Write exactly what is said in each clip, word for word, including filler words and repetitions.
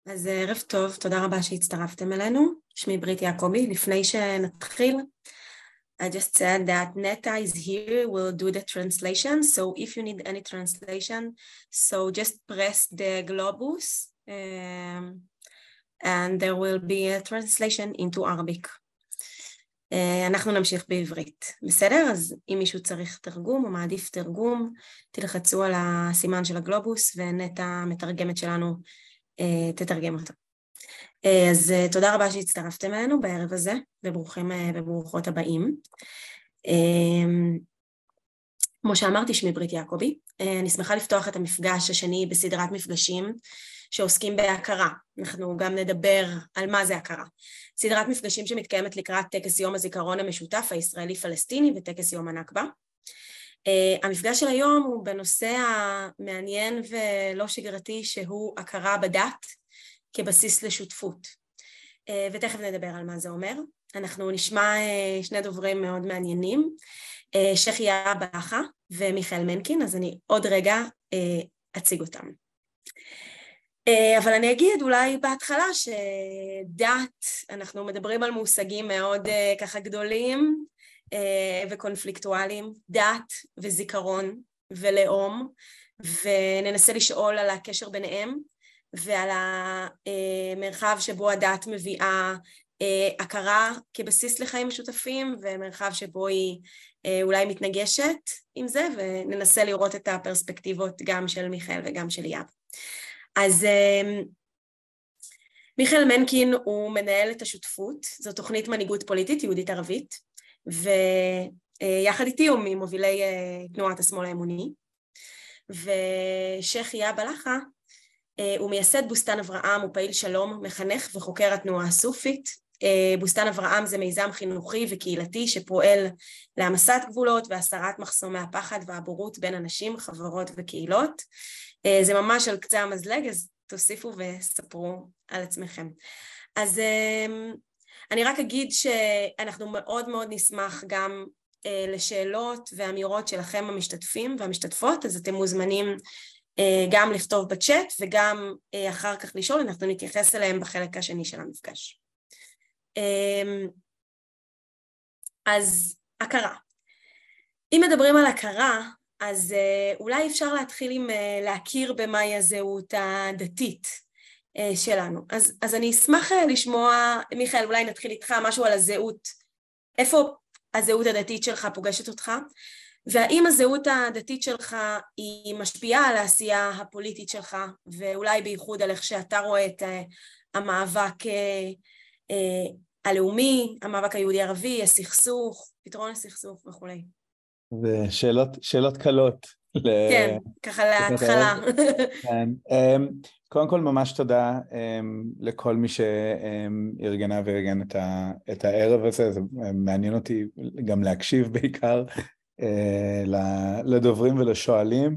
אז ערב טוב, תודה רבה שהצטרפתם אלינו. שמי ברית יעקבי. לפני שנתחיל, I just said that Neta is here, will do the translation, so if you need any translation, so just press the globus um, and there will be a translation into Arabic. Uh, אנחנו נמשיך בעברית. בסדר? אז אם מישהו צריך תרגום או מעדיף תרגום, תלחצו על הסימן של הגלובוס ונטה מתרגמת שלנו תתרגם אותו. אז תודה רבה שהצטרפתם אלינו בערב הזה, וברוכים וברוכות הבאים. כמו שאמרתי, שמי ברית יעקבי. אני שמחה לפתוח את המפגש השני בסדרת מפגשים שעוסקים בהכרה. אנחנו גם נדבר על מה זה הכרה. סדרת מפגשים שמתקיימת לקראת טקס יום הזיכרון המשותף הישראלי-פלסטיני וטקס יום הנכבה. Uh, המפגש של היום הוא בנושא המעניין ולא שגרתי שהוא הכרה בדת כבסיס לשותפות. Uh, ותכף נדבר על מה זה אומר. אנחנו נשמע uh, שני דוברים מאוד מעניינים, uh, שחיה בלחה ומיכאל מנקין, אז אני עוד רגע uh, אציג אותם. Uh, אבל אני אגיד אולי בהתחלה שדת, אנחנו מדברים על מושגים מאוד uh, ככה גדולים, וקונפליקטואליים, דת וזיכרון ולאום, וננסה לשאול על הקשר ביניהם ועל המרחב שבו הדת מביאה הכרה כבסיס לחיים משותפים, ומרחב שבו היא אולי מתנגשת עם זה, וננסה לראות את הפרספקטיבות גם של מיכאל וגם של יאב. אז מיכאל מנקין הוא מנהל את השותפות, זו תוכנית מנהיגות פוליטית יהודית ערבית, ויחד איתי הוא ממובילי תנועת השמאל האמוני, ושחיה בלחה הוא מייסד בוסתן אברהם, הוא פעיל שלום, מחנך וחוקר התנועה הסופית. בוסתן אברהם זה מיזם חינוכי וקהילתי שפועל להמסת גבולות והסרת מחסומי הפחד והבורות בין אנשים, חברות וקהילות. זה ממש על קצה המזלג, אז תוסיפו וספרו על עצמכם. אז אני רק אגיד שאנחנו מאוד מאוד נשמח גם אה, לשאלות ואמירות שלכם המשתתפים והמשתתפות, אז אתם מוזמנים אה, גם לכתוב בצ'אט וגם אה, אחר כך לשאול, אנחנו נתייחס אליהם בחלק השני של המפגש. אה, אז הכרה. אם מדברים על הכרה, אז אה, אולי אפשר להתחיל עם אה, להכיר במהי הזהות הדתית שלנו. אז, אז אני אשמח לשמוע, מיכאל, אולי נתחיל איתך משהו על הזהות. איפה הזהות הדתית שלך פוגשת אותך? והאם הזהות הדתית שלך היא משפיעה על העשייה הפוליטית שלך, ואולי בייחוד על איך שאתה רואה את המאבק הלאומי, המאבק היהודי-ערבי, הסכסוך, פתרון הסכסוך וכו'. ושאלות, שאלות קלות. כן, ככה להתחלה. כן. קודם כל ממש תודה לכל מי שארגנה וארגן את הערב הזה, זה מעניין אותי גם להקשיב בעיקר לדוברים ולשואלים.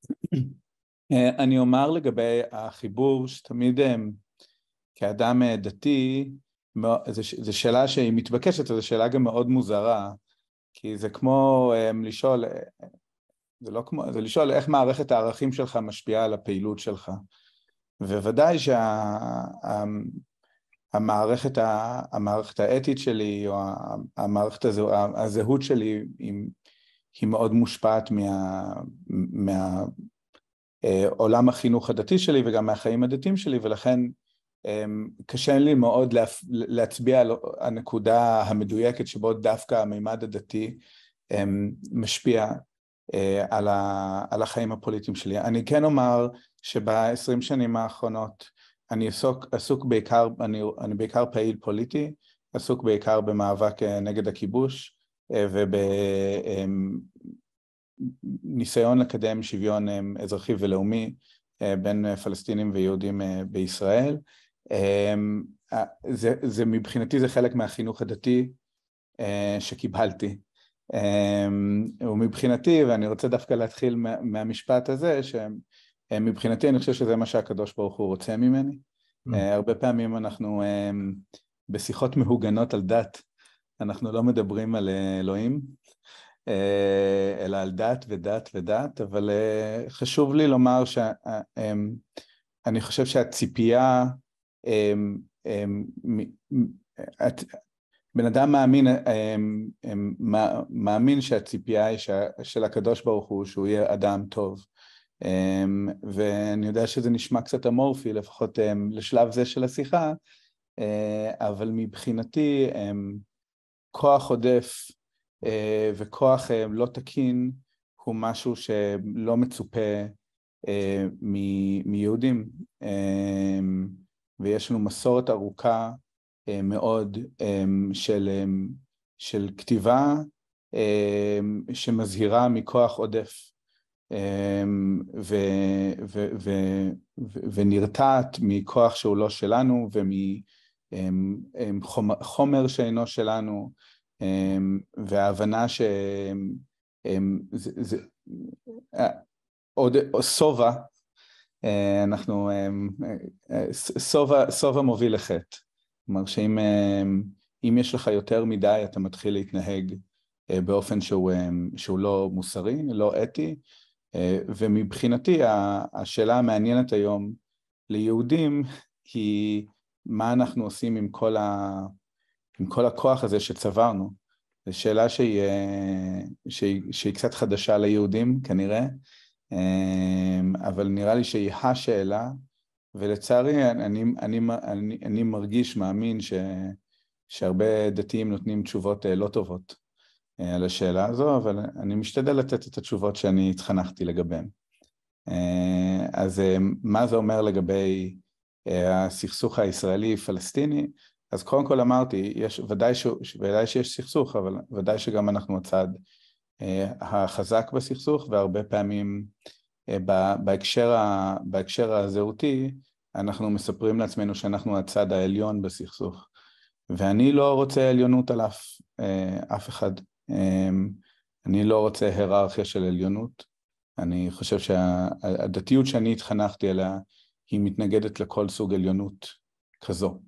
אני אומר לגבי החיבור שתמיד כאדם דתי, זו שאלה שהיא מתבקשת, זו שאלה גם מאוד מוזרה, כי זה כמו לשאול, זה לא כמו, זה לשאול איך מערכת הערכים שלך משפיעה על הפעילות שלך. וודאי שהמערכת המערכת האתית שלי, או המערכת הזהות שלי, היא מאוד מושפעת מהעולם החינוך הדתי שלי, וגם מהחיים הדתיים שלי, ולכן קשה לי מאוד להצביע על הנקודה המדויקת, שבו דווקא המימד הדתי משפיע על, ה, על החיים הפוליטיים שלי. אני כן אומר שב-עשרים שנים האחרונות אני עסוק, עסוק בעיקר, אני, אני בעיקר פעיל פוליטי, עסוק בעיקר במאבק נגד הכיבוש, ובניסיון לקדם שוויון אזרחי ולאומי בין פלסטינים ויהודים בישראל. זה, זה מבחינתי זה חלק מהחינוך הדתי שקיבלתי. ומבחינתי, ואני רוצה דווקא להתחיל מהמשפט הזה, שמבחינתי אני חושב שזה מה שהקדוש ברוך הוא רוצה ממני. הרבה פעמים אנחנו בשיחות מהוגנות על דת, אנחנו לא מדברים על אלוהים, אלא על דת ודת ודת, אבל חשוב לי לומר שאני חושב שהציפייה בן אדם מאמין, מאמין שהציפייה היא של הקדוש ברוך הוא שהוא יהיה אדם טוב, ואני יודע שזה נשמע קצת אמורפי, לפחות לשלב זה של השיחה, אבל מבחינתי כוח עודף וכוח לא תקין הוא משהו שלא מצופה מיהודים, ויש לנו מסורת ארוכה מאוד של, של כתיבה שמזהירה מכוח עודף ו, ו, ו, ו, ונרתעת מכוח שהוא לא שלנו ומחומר שאינו שלנו, וההבנה ש זה, זה, עוד סובה, אנחנו סובה, סובה מוביל לחטא. כלומר שאם אם יש לך יותר מדי, אתה מתחיל להתנהג באופן שהוא, שהוא לא מוסרי, לא אתי, ומבחינתי השאלה המעניינת היום ליהודים היא מה אנחנו עושים עם כל, ה, עם כל הכוח הזה שצברנו. זו שאלה שהיא, שהיא, שהיא קצת חדשה ליהודים כנראה, אבל נראה לי שהיא השאלה, ולצערי אני, אני, אני, אני מרגיש, מאמין ש, שהרבה דתיים נותנים תשובות לא טובות על השאלה הזו, אבל אני משתדל לתת את התשובות שאני התחנכתי לגביהן. אז מה זה אומר לגבי הסכסוך הישראלי-פלסטיני? אז קודם כל אמרתי, יש, ודאי, ש, ודאי שיש סכסוך, אבל ודאי שגם אנחנו הצד החזק בסכסוך, והרבה פעמים בהקשר, בהקשר הזהותי, אנחנו מספרים לעצמנו שאנחנו הצד העליון בסכסוך. ואני לא רוצה עליונות על אף, אף אחד. אני לא רוצה היררכיה של עליונות. אני חושב שהדתיות שאני התחנכתי אליה, היא מתנגדת לכל סוג עליונות כזו.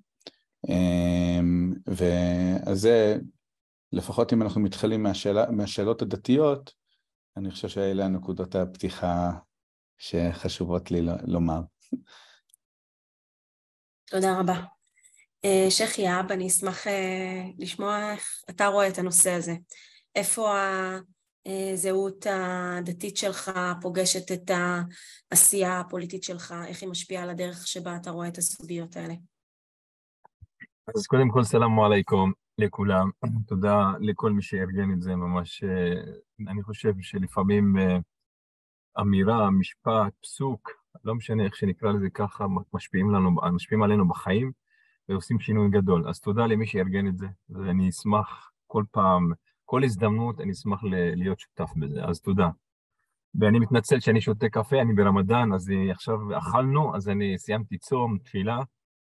ואז זה, לפחות אם אנחנו מתחילים מהשאלה, מהשאלות הדתיות, אני חושב שאלה הנקודות הפתיחה שחשובות לי לומר. תודה רבה. שייח יעב, אני אשמח לשמוע איך אתה רואה את הנושא הזה. איפה הזהות הדתית שלך פוגשת את העשייה הפוליטית שלך, איך היא משפיעה על הדרך שבה אתה רואה את הסוגיות האלה? אז קודם כל סלאם עליכום לכולם, תודה לכל מי שארגן את זה ממש, אני חושב שלפעמים אמירה, משפט, פסוק, לא משנה איך שנקרא לזה ככה, משפיעים לנו, משפיעים עלינו בחיים ועושים שינוי גדול. אז תודה למי שארגן את זה, ואני אשמח כל פעם, כל הזדמנות אני אשמח להיות שותף בזה, אז תודה. ואני מתנצל שאני שותה קפה, אני ברמדאן, אז עכשיו אכלנו, אז אני סיימתי צום, תפילה,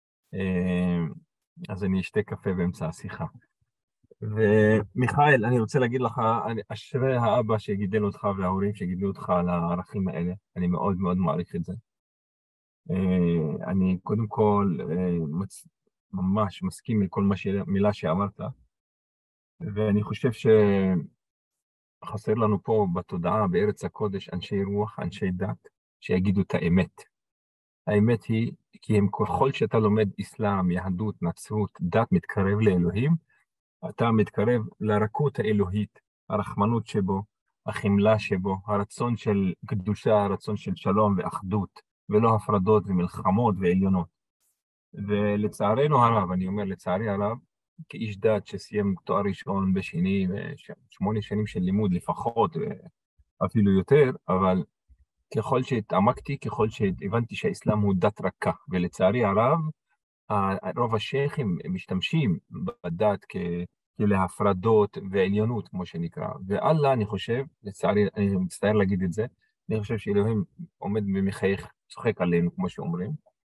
אז אני אשתה קפה באמצע השיחה. ומיכאל, אני רוצה להגיד לך, אשרי האבא שגידל אותך וההורים שגידלו אותך על הערכים האלה, אני מאוד מאוד מעריך את זה. אני קודם כל ממש מסכים עם כל מילה שאמרת, ואני חושב שחסר לנו פה בתודעה, בארץ הקודש, אנשי רוח, אנשי דת, שיגידו את האמת. האמת היא, כי הם ככל שאתה לומד אסלאם, יהדות, נצרות, דת מתקרב לאלוהים, אתה מתקרב לרכות האלוהית, הרחמנות שבו, החמלה שבו, הרצון של קדושה, הרצון של שלום ואחדות, ולא הפרדות ומלחמות ועליונות. ולצערנו הרב, אני אומר לצערי הרב, כאיש דת שסיים תואר ראשון בשני, שמונה שנים של לימוד לפחות, אפילו יותר, אבל ככל שהתעמקתי, ככל שהבנתי שהאסלאם הוא דת רכה, ולצערי הרב, רוב השייחים משתמשים בדת כלהפרדות ועליונות, כמו שנקרא. ואללה, אני חושב, לצערי, אני מצטער להגיד את זה, אני חושב שאלוהים עומד ומחייך, צוחק עלינו, כמו שאומרים.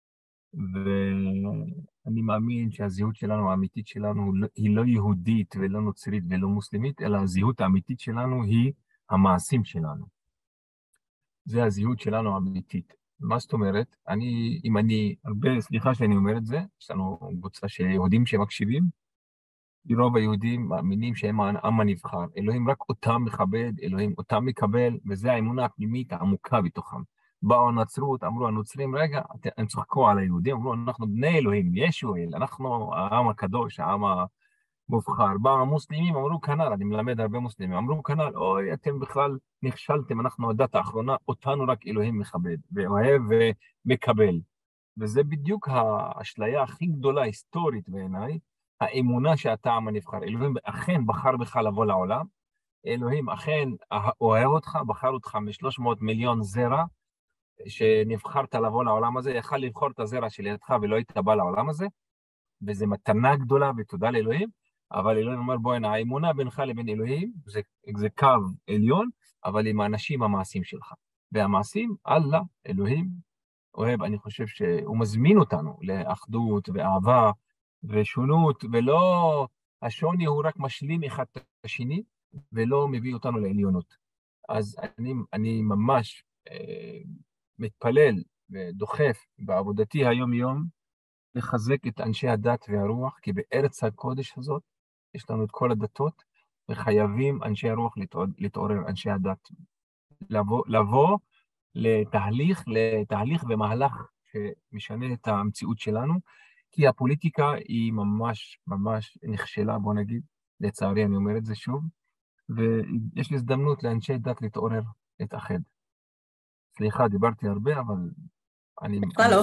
ואני מאמין שהזהות שלנו, האמיתית שלנו, היא לא יהודית ולא נוצרית ולא מוסלמית, אלא הזהות האמיתית שלנו היא המעשים שלנו. זה הזהות שלנו האמיתית. מה זאת אומרת? אני, אם אני, הרבה, סליחה שאני אומר את זה, יש לנו קבוצה של יהודים שמקשיבים, רוב היהודים מאמינים שהם העם הנבחר, אלוהים רק אותם מכבד, אלוהים אותם מקבל, וזה האמונה הפנימית העמוקה בתוכם. באו הנצרות, אמרו הנוצרים, רגע, הם צחקו על היהודים, אמרו, אנחנו בני אלוהים, ישו אל, אנחנו העם הקדוש, העם המובחר. באו המוסלמים, אמרו כנ"ל, אני מלמד הרבה מוסלמים, אמרו כנ"ל, אוי, אתם בכלל נכשלתם, אנחנו הדת האחרונה, אותנו רק אלוהים מכבד, ואוהב ומקבל. וזה בדיוק האשליה הכי גדולה, היסטורית בעיניי, האמונה שאתה העם הנבחר. אלוהים אכן בחר בך לבוא לעולם, אלוהים אכן אוהב אותך, בחר אותך מ-שלוש מאות מיליון זרע, שנבחרת לבוא לעולם הזה, יכל לבחור את הזרע שלידך ולא היית בא לעולם הזה, וזו מתנה גדולה ותודה לאלוהים, אבל אלוהים אומר, בוא הנה, האמונה בינך לבין אלוהים, זה, זה קו עליון, אבל עם האנשים המעשים שלך. והמעשים, אללה, אלוהים, אוהב, אני חושב שהוא מזמין אותנו לאחדות ואהבה ושונות, ולא, השוני הוא רק משלים אחד את השני, ולא מביא אותנו לעליונות. אז אני, אני ממש אה, מתפלל ודוחף בעבודתי היום-יום, לחזק את אנשי הדת והרוח, כי בארץ הקודש הזאת יש לנו את כל הדתות, וחייבים אנשי הרוח להתעורר, להתעורר אנשי הדת, לבוא, לבוא לתהליך, לתהליך ומהלך שמשנה את המציאות שלנו, כי הפוליטיקה היא ממש ממש נכשלה, בוא נגיד, לצערי אני אומר את זה שוב, ויש לי הזדמנות לאנשי דת להתעורר, להתאחד. סליחה, דיברתי הרבה, אבל אני... לא.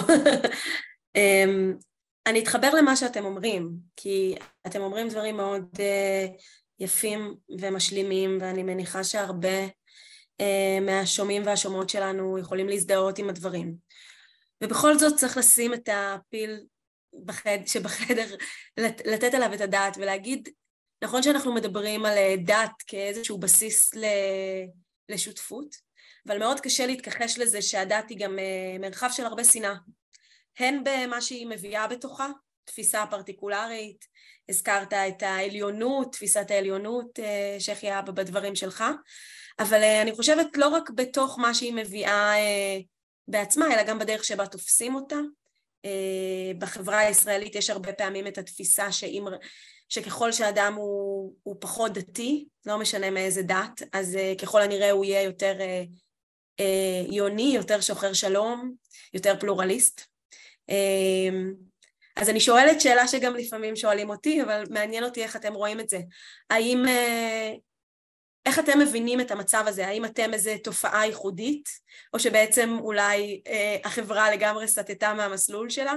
אני אתחבר למה שאתם אומרים, כי אתם אומרים דברים מאוד יפים ומשלימים, ואני מניחה שהרבה מהשומעים והשומעות שלנו יכולים להזדהות עם הדברים. ובכל זאת צריך לשים את הפיל בחד, שבחדר, לתת עליו את הדעת ולהגיד, נכון שאנחנו מדברים על דת כאיזשהו בסיס לשותפות, אבל מאוד קשה להתכחש לזה שהדת היא גם מרחב של הרבה שנאה. הן במה שהיא מביאה בתוכה, תפיסה פרטיקולרית, הזכרת את העליונות, תפיסת העליונות שחיה בדברים שלך, אבל אני חושבת לא רק בתוך מה שהיא מביאה בעצמה, אלא גם בדרך שבה תופסים אותה. בחברה הישראלית יש הרבה פעמים את התפיסה שאם, שככל שאדם הוא, הוא פחות דתי, לא משנה מאיזה דת, אז ככל הנראה הוא יהיה יותר יוני, יותר שוחר שלום, יותר פלורליסט. אז אני שואלת שאלה שגם לפעמים שואלים אותי, אבל מעניין אותי איך אתם רואים את זה. האם, איך אתם מבינים את המצב הזה? האם אתם איזו תופעה ייחודית, או שבעצם אולי החברה לגמרי סטטה מהמסלול שלה?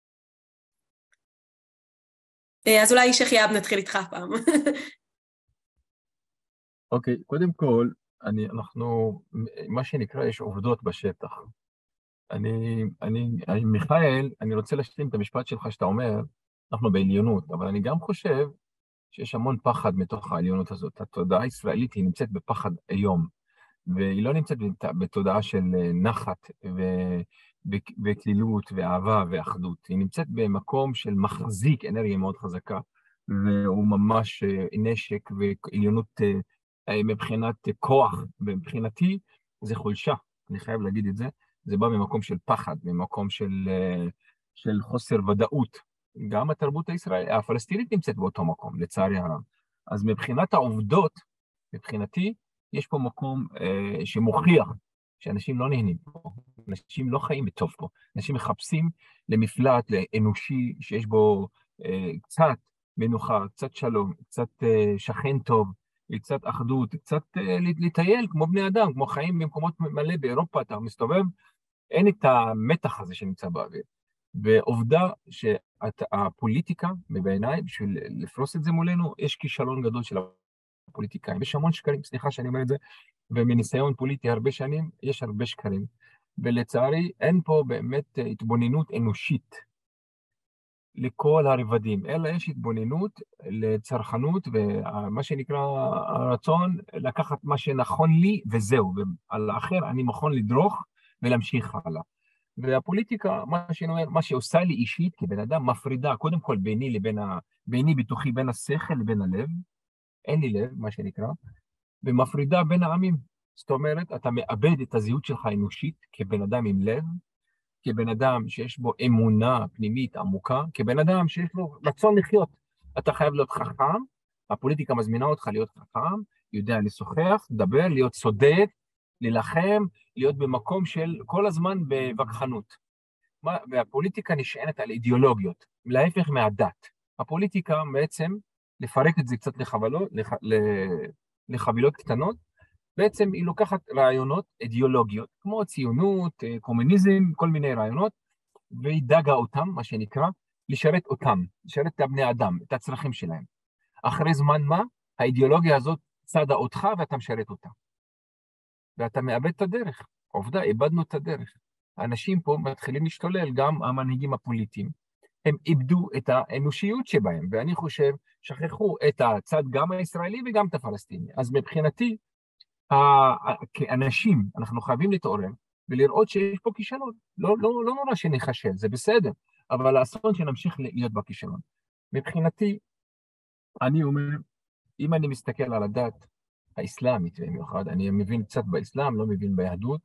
אז אולי שחייב נתחיל איתך פעם. אוקיי, okay, קודם כל, אני, אנחנו, מה שנקרא, יש עובדות בשטח. אני, אני, אני, מיכאל, אני רוצה להשלים את המשפט שלך שאתה אומר, אנחנו בעליונות, אבל אני גם חושב שיש המון פחד מתוך העליונות הזאת. התודעה הישראלית היא נמצאת בפחד היום, והיא לא נמצאת בתודעה של נחת וכלילות ואהבה ואחדות. היא נמצאת במקום של מחזיק אנרגיה מאוד חזקה, והוא ממש נשק ועליונות מבחינת כוח, ומבחינתי זה חולשה, אני חייב להגיד את זה. זה בא ממקום של פחד, ממקום של, של חוסר ודאות. גם התרבות הישראלית, הפלסטינית נמצאת באותו מקום, לצערי הרב. אז מבחינת העובדות, מבחינתי, יש פה מקום אה, שמוכיח שאנשים לא נהנים פה, אנשים לא חיים בטוב פה, אנשים מחפשים למפלט, לאנושי, שיש בו אה, קצת מנוחה, קצת שלום, קצת אה, שכן טוב, קצת אחדות, קצת אה, לטייל כמו בני אדם, כמו חיים במקומות מלא באירופה, אתה מסתובב, אין את המתח הזה שנמצא באוויר. ועובדה שהפוליטיקה, בעיניי, בשביל לפרוס את זה מולנו, יש כישלון גדול של הפוליטיקאים. יש המון שקרים, סליחה שאני אומר את זה, ומניסיון פוליטי הרבה שנים, יש הרבה שקרים. ולצערי, אין פה באמת התבוננות אנושית לכל הרבדים, אלא יש התבוננות לצרכנות, ומה שנקרא הרצון לקחת מה שנכון לי, וזהו, ועל האחר אני מוכן לדרוך ולהמשיך הלאה. והפוליטיקה, מה שנאמר, מה שעושה לי אישית כבן אדם, מפרידה, קודם כל ביני לבין ה... ביני בתוכי בין השכל לבין הלב, אין לי לב, מה שנקרא, ומפרידה בין העמים. זאת אומרת, אתה מאבד את הזהות שלך האנושית כבן אדם עם לב, כבן אדם שיש בו אמונה פנימית עמוקה, כבן אדם שיש לו רצון לחיות. אתה חייב להיות חכם, הפוליטיקה מזמינה אותך להיות חכם, יודע לשוחח, לדבר, להיות צודק, ללחם, להיות במקום של כל הזמן בווכחנות. והפוליטיקה נשענת על אידיאולוגיות, להפך מהדת. הפוליטיקה בעצם, לפרק את זה קצת לחבלות, לח, לחבילות קטנות, בעצם היא לוקחת רעיונות אידיאולוגיות, כמו ציונות, קומוניזם, כל מיני רעיונות, והיא דגה אותם, מה שנקרא, לשרת אותם, לשרת את הבני אדם, את הצרכים שלהם. אחרי זמן מה, האידיאולוגיה הזאת צדה אותך ואתה משרת אותה. ואתה מאבד את הדרך. עובדה, איבדנו את הדרך. האנשים פה מתחילים להשתולל, גם המנהיגים הפוליטיים. הם איבדו את האנושיות שבהם, ואני חושב, שכחו את הצד גם הישראלי וגם את הפלסטיני. אז מבחינתי, כאנשים, אנחנו חייבים להתעורר, ולראות שיש פה כישלון. לא, לא, לא נורא שנחשל, זה בסדר, אבל האסון שנמשיך להיות בכישלון. מבחינתי, אני אומר, אם אני מסתכל על הדת האסלאמית במיוחד, אני מבין קצת באסלאם, לא מבין ביהדות,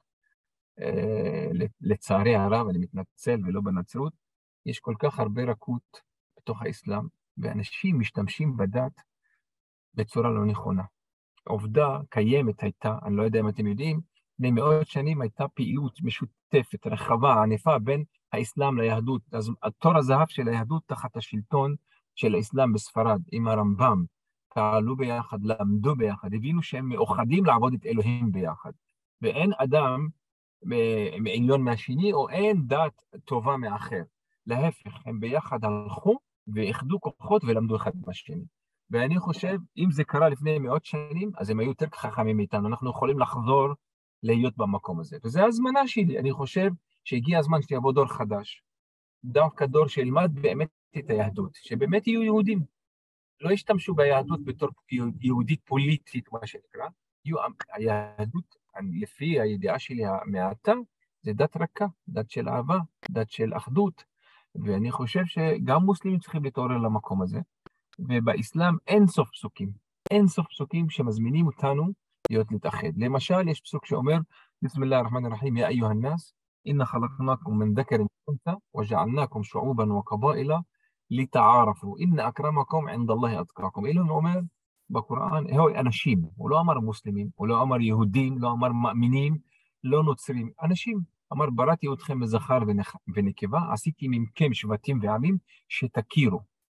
לצערי הרב, אני מתנצל ולא בנצרות, יש כל כך הרבה רכות בתוך האסלאם, ואנשים משתמשים בדת בצורה לא נכונה. עובדה קיימת הייתה, אני לא יודע אם אתם יודעים, לפני מאות שנים הייתה פעילות משותפת, רחבה, ענפה בין האסלאם ליהדות. אז התור הזהב של היהדות תחת השלטון של האסלאם בספרד, עם הרמב"ם, פעלו ביחד, למדו ביחד, הבינו שהם מאוחדים לעבוד את אלוהים ביחד. ואין אדם מעליון מהשני, או אין דת טובה מאחר. להפך, הם ביחד הלכו ואיחדו כוחות ולמדו אחד מהשני. ואני חושב, אם זה קרה לפני מאות שנים, אז הם היו יותר חכמים מאיתנו, אנחנו יכולים לחזור להיות במקום הזה. וזו הזמנה שלי, אני חושב שהגיע הזמן שיבוא דור חדש, דווקא דור שילמד באמת את היהדות, שבאמת יהיו יהודים, לא ישתמשו ביהדות בתור יהודית פוליטית, מה שנקרא, יהיו, היהדות, לפי הידיעה שלי המעטה, זה דת רכה, דת של אהבה, דת של אחדות, ואני חושב שגם מוסלמים צריכים להתעורר למקום הזה, ובאסלאם אין סוף פסוקים, אין סוף פסוקים שמזמינים אותנו להיות להתאחד. למשל, יש פסוק שאומר, בסם אללה הרחמן הרחים, יא איוהה א-נאס, אינא חלקנאכום מן דכר ואנת'א, וג'עלנאכום שועובן וקבאኢלה, לתערפו, אינא אכרמכום ענד אללה אתקאכום. אלוהים אומר בקוראן, היי אנשים, הוא לא אמר מוסלמים, הוא לא אמר יהודים, לא אמר מאמינים, לא נוצרים, אנשים. אמר, בראתי אתכם מזכר ונקבה, עשיתי מכם שבטים ועמים שתכירו.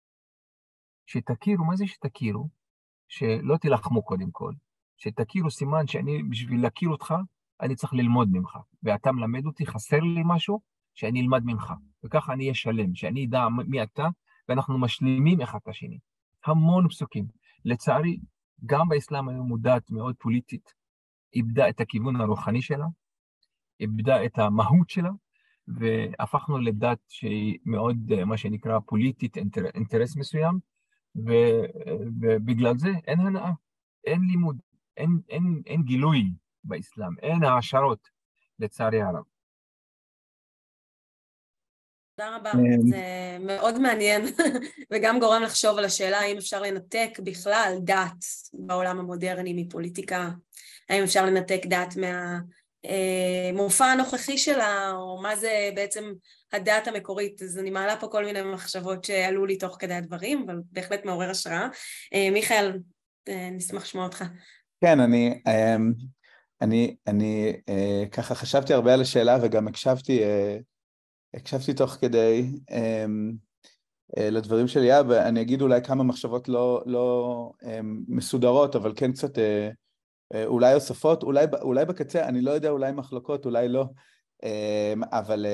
שתכירו, מה זה שתכירו? שלא תלחמו קודם כל. שתכירו סימן שאני, בשביל להכיר אותך, אני צריך ללמוד ממך. ואתה מלמד אותי, חסר לי משהו, שאני אלמד ממך. וככה אני אהיה שלם, שאני אדע מי אתה, ואנחנו משלימים אחד את השני. המון פסוקים. לצערי, גם באסלאם היום מודעת מאוד פוליטית, איבדה את הכיוון הרוחני שלה, איבדה את המהות שלה, והפכנו לדת שהיא מאוד, מה שנקרא, פוליטית, אינטר, אינטרס מסוים, ובגלל זה אין הנאה, אין לימוד, אין, אין, אין גילוי באסלאם, אין העשרות, לצערי הרב. תודה רבה, זה מאוד מעניין, וגם גורם לחשוב על השאלה האם אפשר לנתק בכלל דת בעולם המודרני מפוליטיקה, האם אפשר לנתק דת מהמופע הנוכחי שלה, או מה זה בעצם הדת המקורית. אז אני מעלה פה כל מיני מחשבות שעלו לי תוך כדי הדברים, אבל בהחלט מעורר השראה. מיכאל, נשמח לשמוע אותך. כן, אני, אני, אני ככה חשבתי הרבה על השאלה, וגם הקשבתי, הקשבתי תוך כדי לדברים של ליאב, ואני אגיד אולי כמה מחשבות לא, לא מסודרות, אבל כן קצת אולי הוספות, אולי, אולי בקצה, אני לא יודע, אולי מחלוקות, אולי לא, אבל,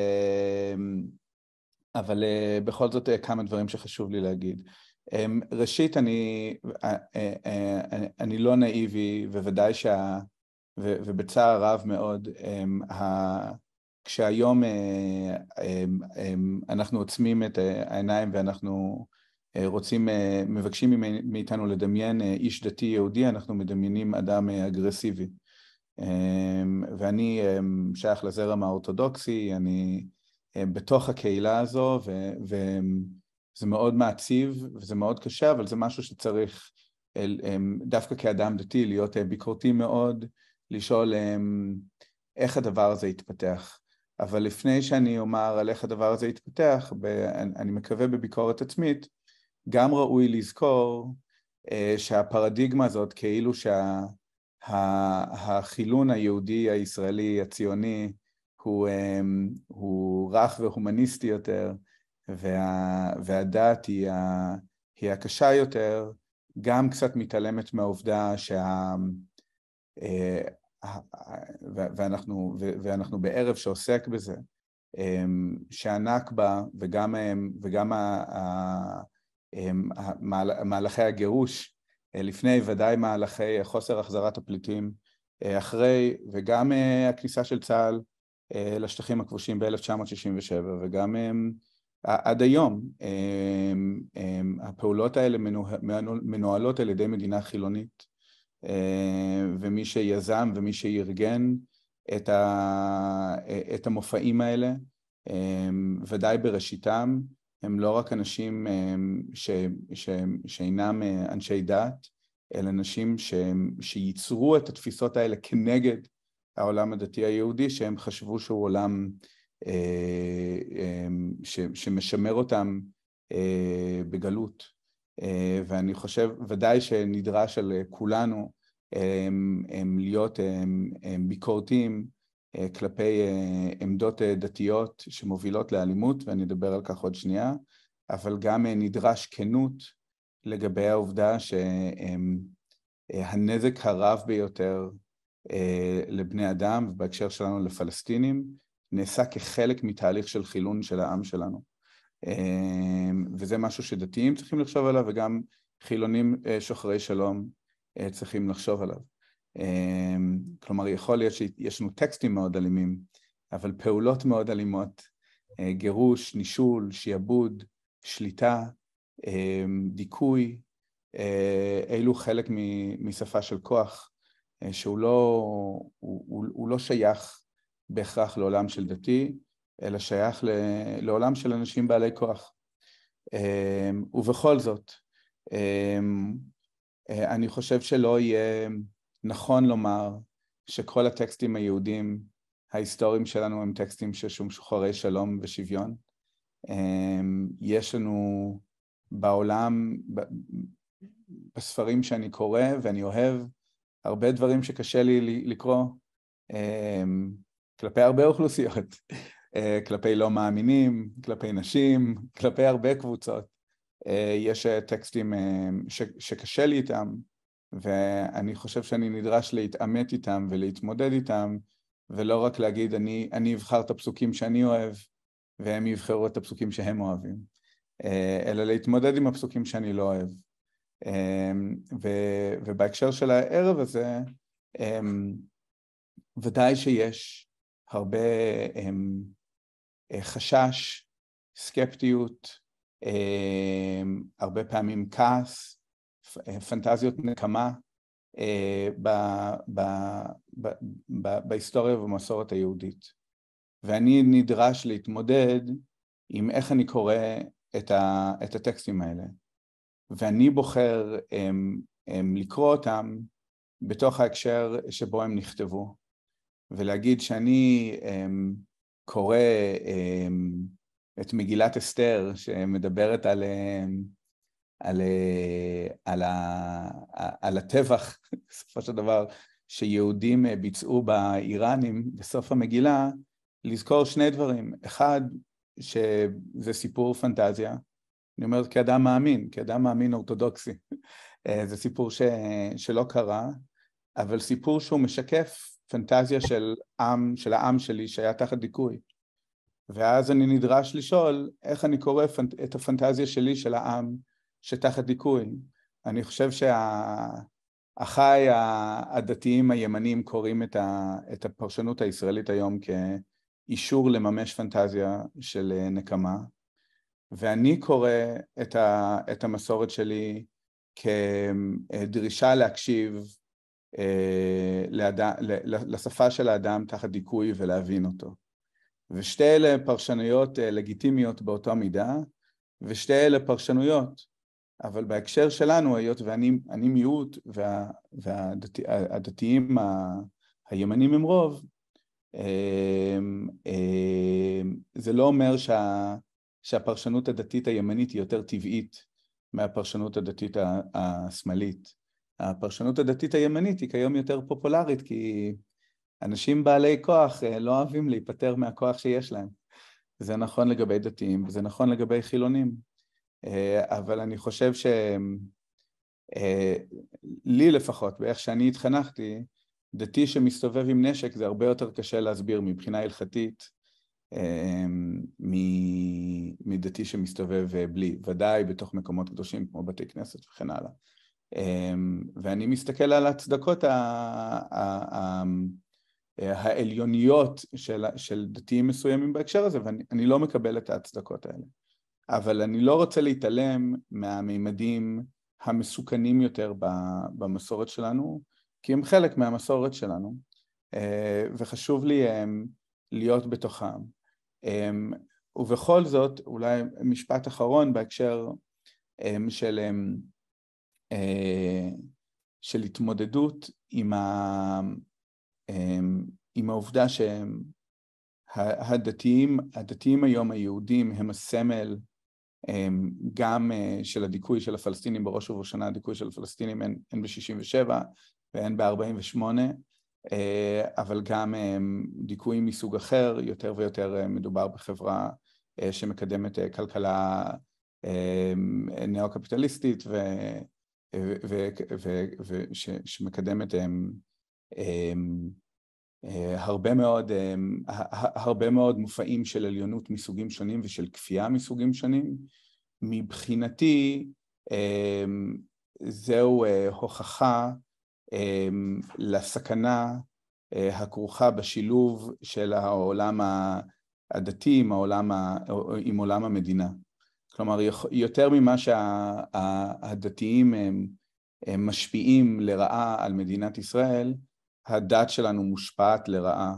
אבל בכל זאת כמה דברים שחשוב לי להגיד. ראשית, אני, אני לא נאיבי, וודאי שה, ובצער רב מאוד, כשהיום אנחנו עוצמים את העיניים ואנחנו רוצים, מבקשים מאיתנו לדמיין איש דתי יהודי, אנחנו מדמיינים אדם אגרסיבי. ואני שייך לזרם האורתודוקסי, אני בתוך הקהילה הזו, וזה מאוד מעציב וזה מאוד קשה, אבל זה משהו שצריך דווקא כאדם דתי להיות ביקורתי מאוד, לשאול איך הדבר הזה יתפתח. אבל לפני שאני אומר על איך הדבר הזה יתפתח, אני מקווה בביקורת עצמית, גם ראוי לזכור שהפרדיגמה הזאת, כאילו החילון היהודי הישראלי הציוני הוא, הוא רך והומניסטי יותר, וה, והדת היא, ה, היא הקשה יותר, גם קצת מתעלמת מהעובדה שה... ואנחנו, ואנחנו בערב שעוסק בזה, שהנכבה וגם, וגם מהלכי הגירוש, לפני ודאי מהלכי חוסר החזרת הפליטים, אחרי, וגם הכניסה של צה"ל לשטחים הכבושים ב-אלף תשע מאות שישים ושבע, וגם עד היום, הפעולות האלה מנוהלות על ידי מדינה חילונית, ומי שיזם ומי שארגן את, ה, את המופעים האלה, ודאי בראשיתם, הם לא רק אנשים ש, ש, שאינם אנשי דת, אלא אנשים ש, שייצרו את התפיסות האלה כנגד העולם הדתי היהודי, שהם חשבו שהוא עולם ש, שמשמר אותם בגלות. ואני חושב, ודאי שנדרש על כולנו להיות ביקורתיים כלפי עמדות דתיות שמובילות לאלימות, ואני אדבר על כך עוד שנייה, אבל גם נדרש כנות לגבי העובדה שהנזק הרב ביותר לבני אדם, ובהקשר שלנו לפלסטינים, נעשה כחלק מתהליך של חילון של העם שלנו. וזה משהו שדתיים צריכים לחשוב עליו, וגם חילונים שוחרי שלום צריכים לחשוב עליו. כלומר, יכול להיות שיש לנו טקסטים מאוד אלימים, אבל פעולות מאוד אלימות, גירוש, נישול, שיעבוד, שליטה, דיכוי, אלו חלק משפה של כוח, שהוא לא, הוא, הוא, הוא לא שייך בהכרח לעולם של דתי, אלא שייך לעולם של אנשים בעלי כוח. ובכל זאת, אני חושב שלא יהיה נכון לומר שכל הטקסטים היהודים ההיסטוריים שלנו הם טקסטים ששום שוחרי שלום ושוויון. יש לנו בעולם, בספרים שאני קורא ואני אוהב, הרבה דברים שקשה לי לקרוא, כלפי הרבה אוכלוסיות, כלפי לא מאמינים, כלפי נשים, כלפי הרבה קבוצות. יש טקסטים שקשה לי איתם, ואני חושב שאני נדרש להתעמת איתם ולהתמודד איתם, ולא רק להגיד, אני, אני אבחר את הפסוקים שאני אוהב, והם יבחרו את הפסוקים שהם אוהבים, אלא להתמודד עם הפסוקים שאני לא אוהב. ובהקשר של הערב הזה, ודאי שיש הרבה חשש, סקפטיות, הרבה פעמים כעס, פנטזיות נקמה בהיסטוריה ובמסורת היהודית. ואני נדרש להתמודד עם איך אני קורא את הטקסטים האלה. ואני בוחר לקרוא אותם בתוך ההקשר שבו הם נכתבו. ולהגיד שאני קורא את מגילת אסתר שמדברת על, על, על, על הטבח, בסופו של דבר, שיהודים ביצעו באיראנים בסוף המגילה, לזכור שני דברים. אחד, שזה סיפור פנטזיה. אני אומר כאדם מאמין, כאדם מאמין אורתודוקסי. זה סיפור ש, שלא קרה, אבל סיפור שהוא משקף פנטזיה של עם, של העם שלי שהיה תחת דיכוי. ואז אני נדרש לשאול איך אני קורא את הפנטזיה שלי של העם שתחת דיכוי. אני חושב שהאחיי הדתיים הימנים קוראים את הפרשנות הישראלית היום כאישור לממש פנטזיה של נקמה. ואני קורא את המסורת שלי כדרישה להקשיב לשפה של האדם תחת דיכוי ולהבין אותו. ושתי אלה פרשנויות לגיטימיות באותה מידה, ושתי אלה פרשנויות. אבל בהקשר שלנו, היות ואני אני מיעוט, וה, והדתיים הימנים הם רוב, זה לא אומר שה, שהפרשנות הדתית הימנית היא יותר טבעית מהפרשנות הדתית השמאלית. הפרשנות הדתית הימנית היא כיום יותר פופולרית, כי אנשים בעלי כוח לא אוהבים להיפטר מהכוח שיש להם. זה נכון לגבי דתיים, וזה נכון לגבי חילונים. אבל אני חושב שלי לפחות, באיך שאני התחנכתי, דתי שמסתובב עם נשק זה הרבה יותר קשה להסביר מבחינה הלכתית, מדתי שמסתובב בלי, ודאי בתוך מקומות קדושים כמו בתי כנסת וכן הלאה. ואני מסתכל על הצדקות העליוניות של, של דתיים מסוימים בהקשר הזה, ואני לא מקבל את ההצדקות האלה. אבל אני לא רוצה להתעלם מהמימדים המסוכנים יותר במסורת שלנו, כי הם חלק מהמסורת שלנו, וחשוב לי להיות בתוכם. ובכל זאת, אולי משפט אחרון בהקשר של, של התמודדות עם, ה, עם העובדה שהדתיים, הדתיים היום היהודים הם הסמל גם של הדיכוי של הפלסטינים, בראש ובראשונה הדיכוי של הפלסטינים הן, הן ב-שישים ושבע והן ב-ארבעים ושמונה, אבל גם דיכויים מסוג אחר, יותר ויותר מדובר בחברה שמקדמת כלכלה נאו-קפיטליסטית ושמקדמת הרבה מאוד, הרבה מאוד מופעים של עליונות מסוגים שונים ושל כפייה מסוגים שונים. מבחינתי זהו הוכחה לסכנה הכרוכה בשילוב של העולם הדתי עם העולם, עם עולם המדינה. כלומר, יותר ממה שהדתיים משפיעים לרעה על מדינת ישראל, הדת שלנו מושפעת לרעה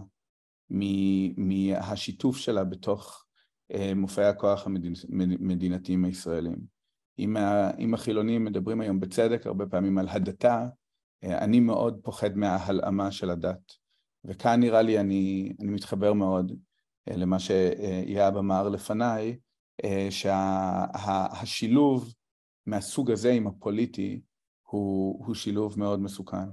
מהשיתוף שלה בתוך מופעי הכוח המדינתיים הישראלים. אם החילונים מדברים היום בצדק הרבה פעמים על הדתה, אני מאוד פוחד מההלאמה של הדת. וכאן נראה לי אני, אני מתחבר מאוד למה שיאב אמר לפניי, שהשילוב מהסוג הזה עם הפוליטי הוא, הוא שילוב מאוד מסוכן.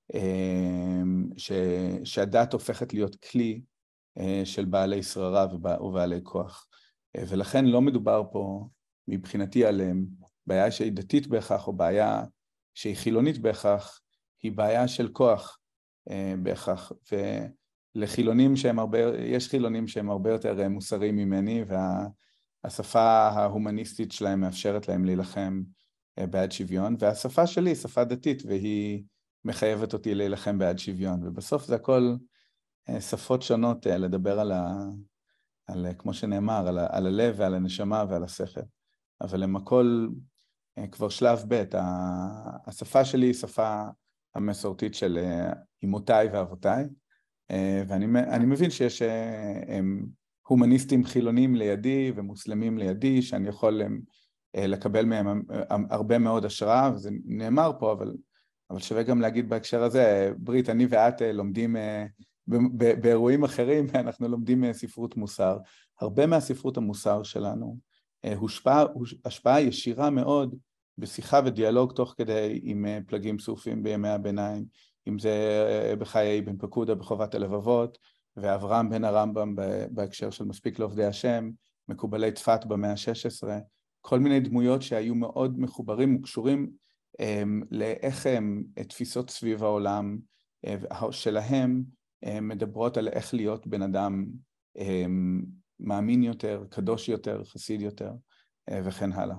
ש, שהדת הופכת להיות כלי של בעלי שררה ובעלי כוח. ולכן לא מדובר פה מבחינתי על בעיה שהיא דתית בהכרח, או בעיה שהיא חילונית בהכרח, היא בעיה של כוח בהכרח. ולחילונים שהם הרבה, יש חילונים שהם הרבה יותר מוסריים ממני, והשפה ההומניסטית שלהם מאפשרת להם להילחם בעד שוויון, והשפה שלי היא שפה דתית, והיא מחייבת אותי להילחם בעד שוויון, ובסוף זה הכל שפות שונות לדבר על, ה, על כמו שנאמר, על, ה, על הלב ועל הנשמה ועל השכל, אבל הם הכל כבר שלב ב'. השפה שלי היא שפה המסורתית של אמותיי ואבותיי, ואני אני מבין שיש הומניסטים חילונים לידי ומוסלמים לידי, שאני יכול לקבל מהם הרבה מאוד השראה, וזה נאמר פה, אבל אבל שווה גם להגיד בהקשר הזה, ברית, אני ואת לומדים באירועים אחרים, אנחנו לומדים ספרות מוסר. הרבה מהספרות המוסר שלנו הושפעה, השפעה ישירה מאוד בשיחה ודיאלוג תוך כדי עם פלגים סופים בימי הביניים, אם זה בחיי בן פקודה בחובת הלבבות, ואברהם בן הרמב"ם בהקשר של מספיק לעובדי השם, מקובלי צפת במאה ה-שש עשרה, כל מיני דמויות שהיו מאוד מחוברים וקשורים לאיך תפיסות סביב העולם שלהם מדברות על איך להיות בן אדם מאמין יותר, קדוש יותר, חסיד יותר וכן הלאה.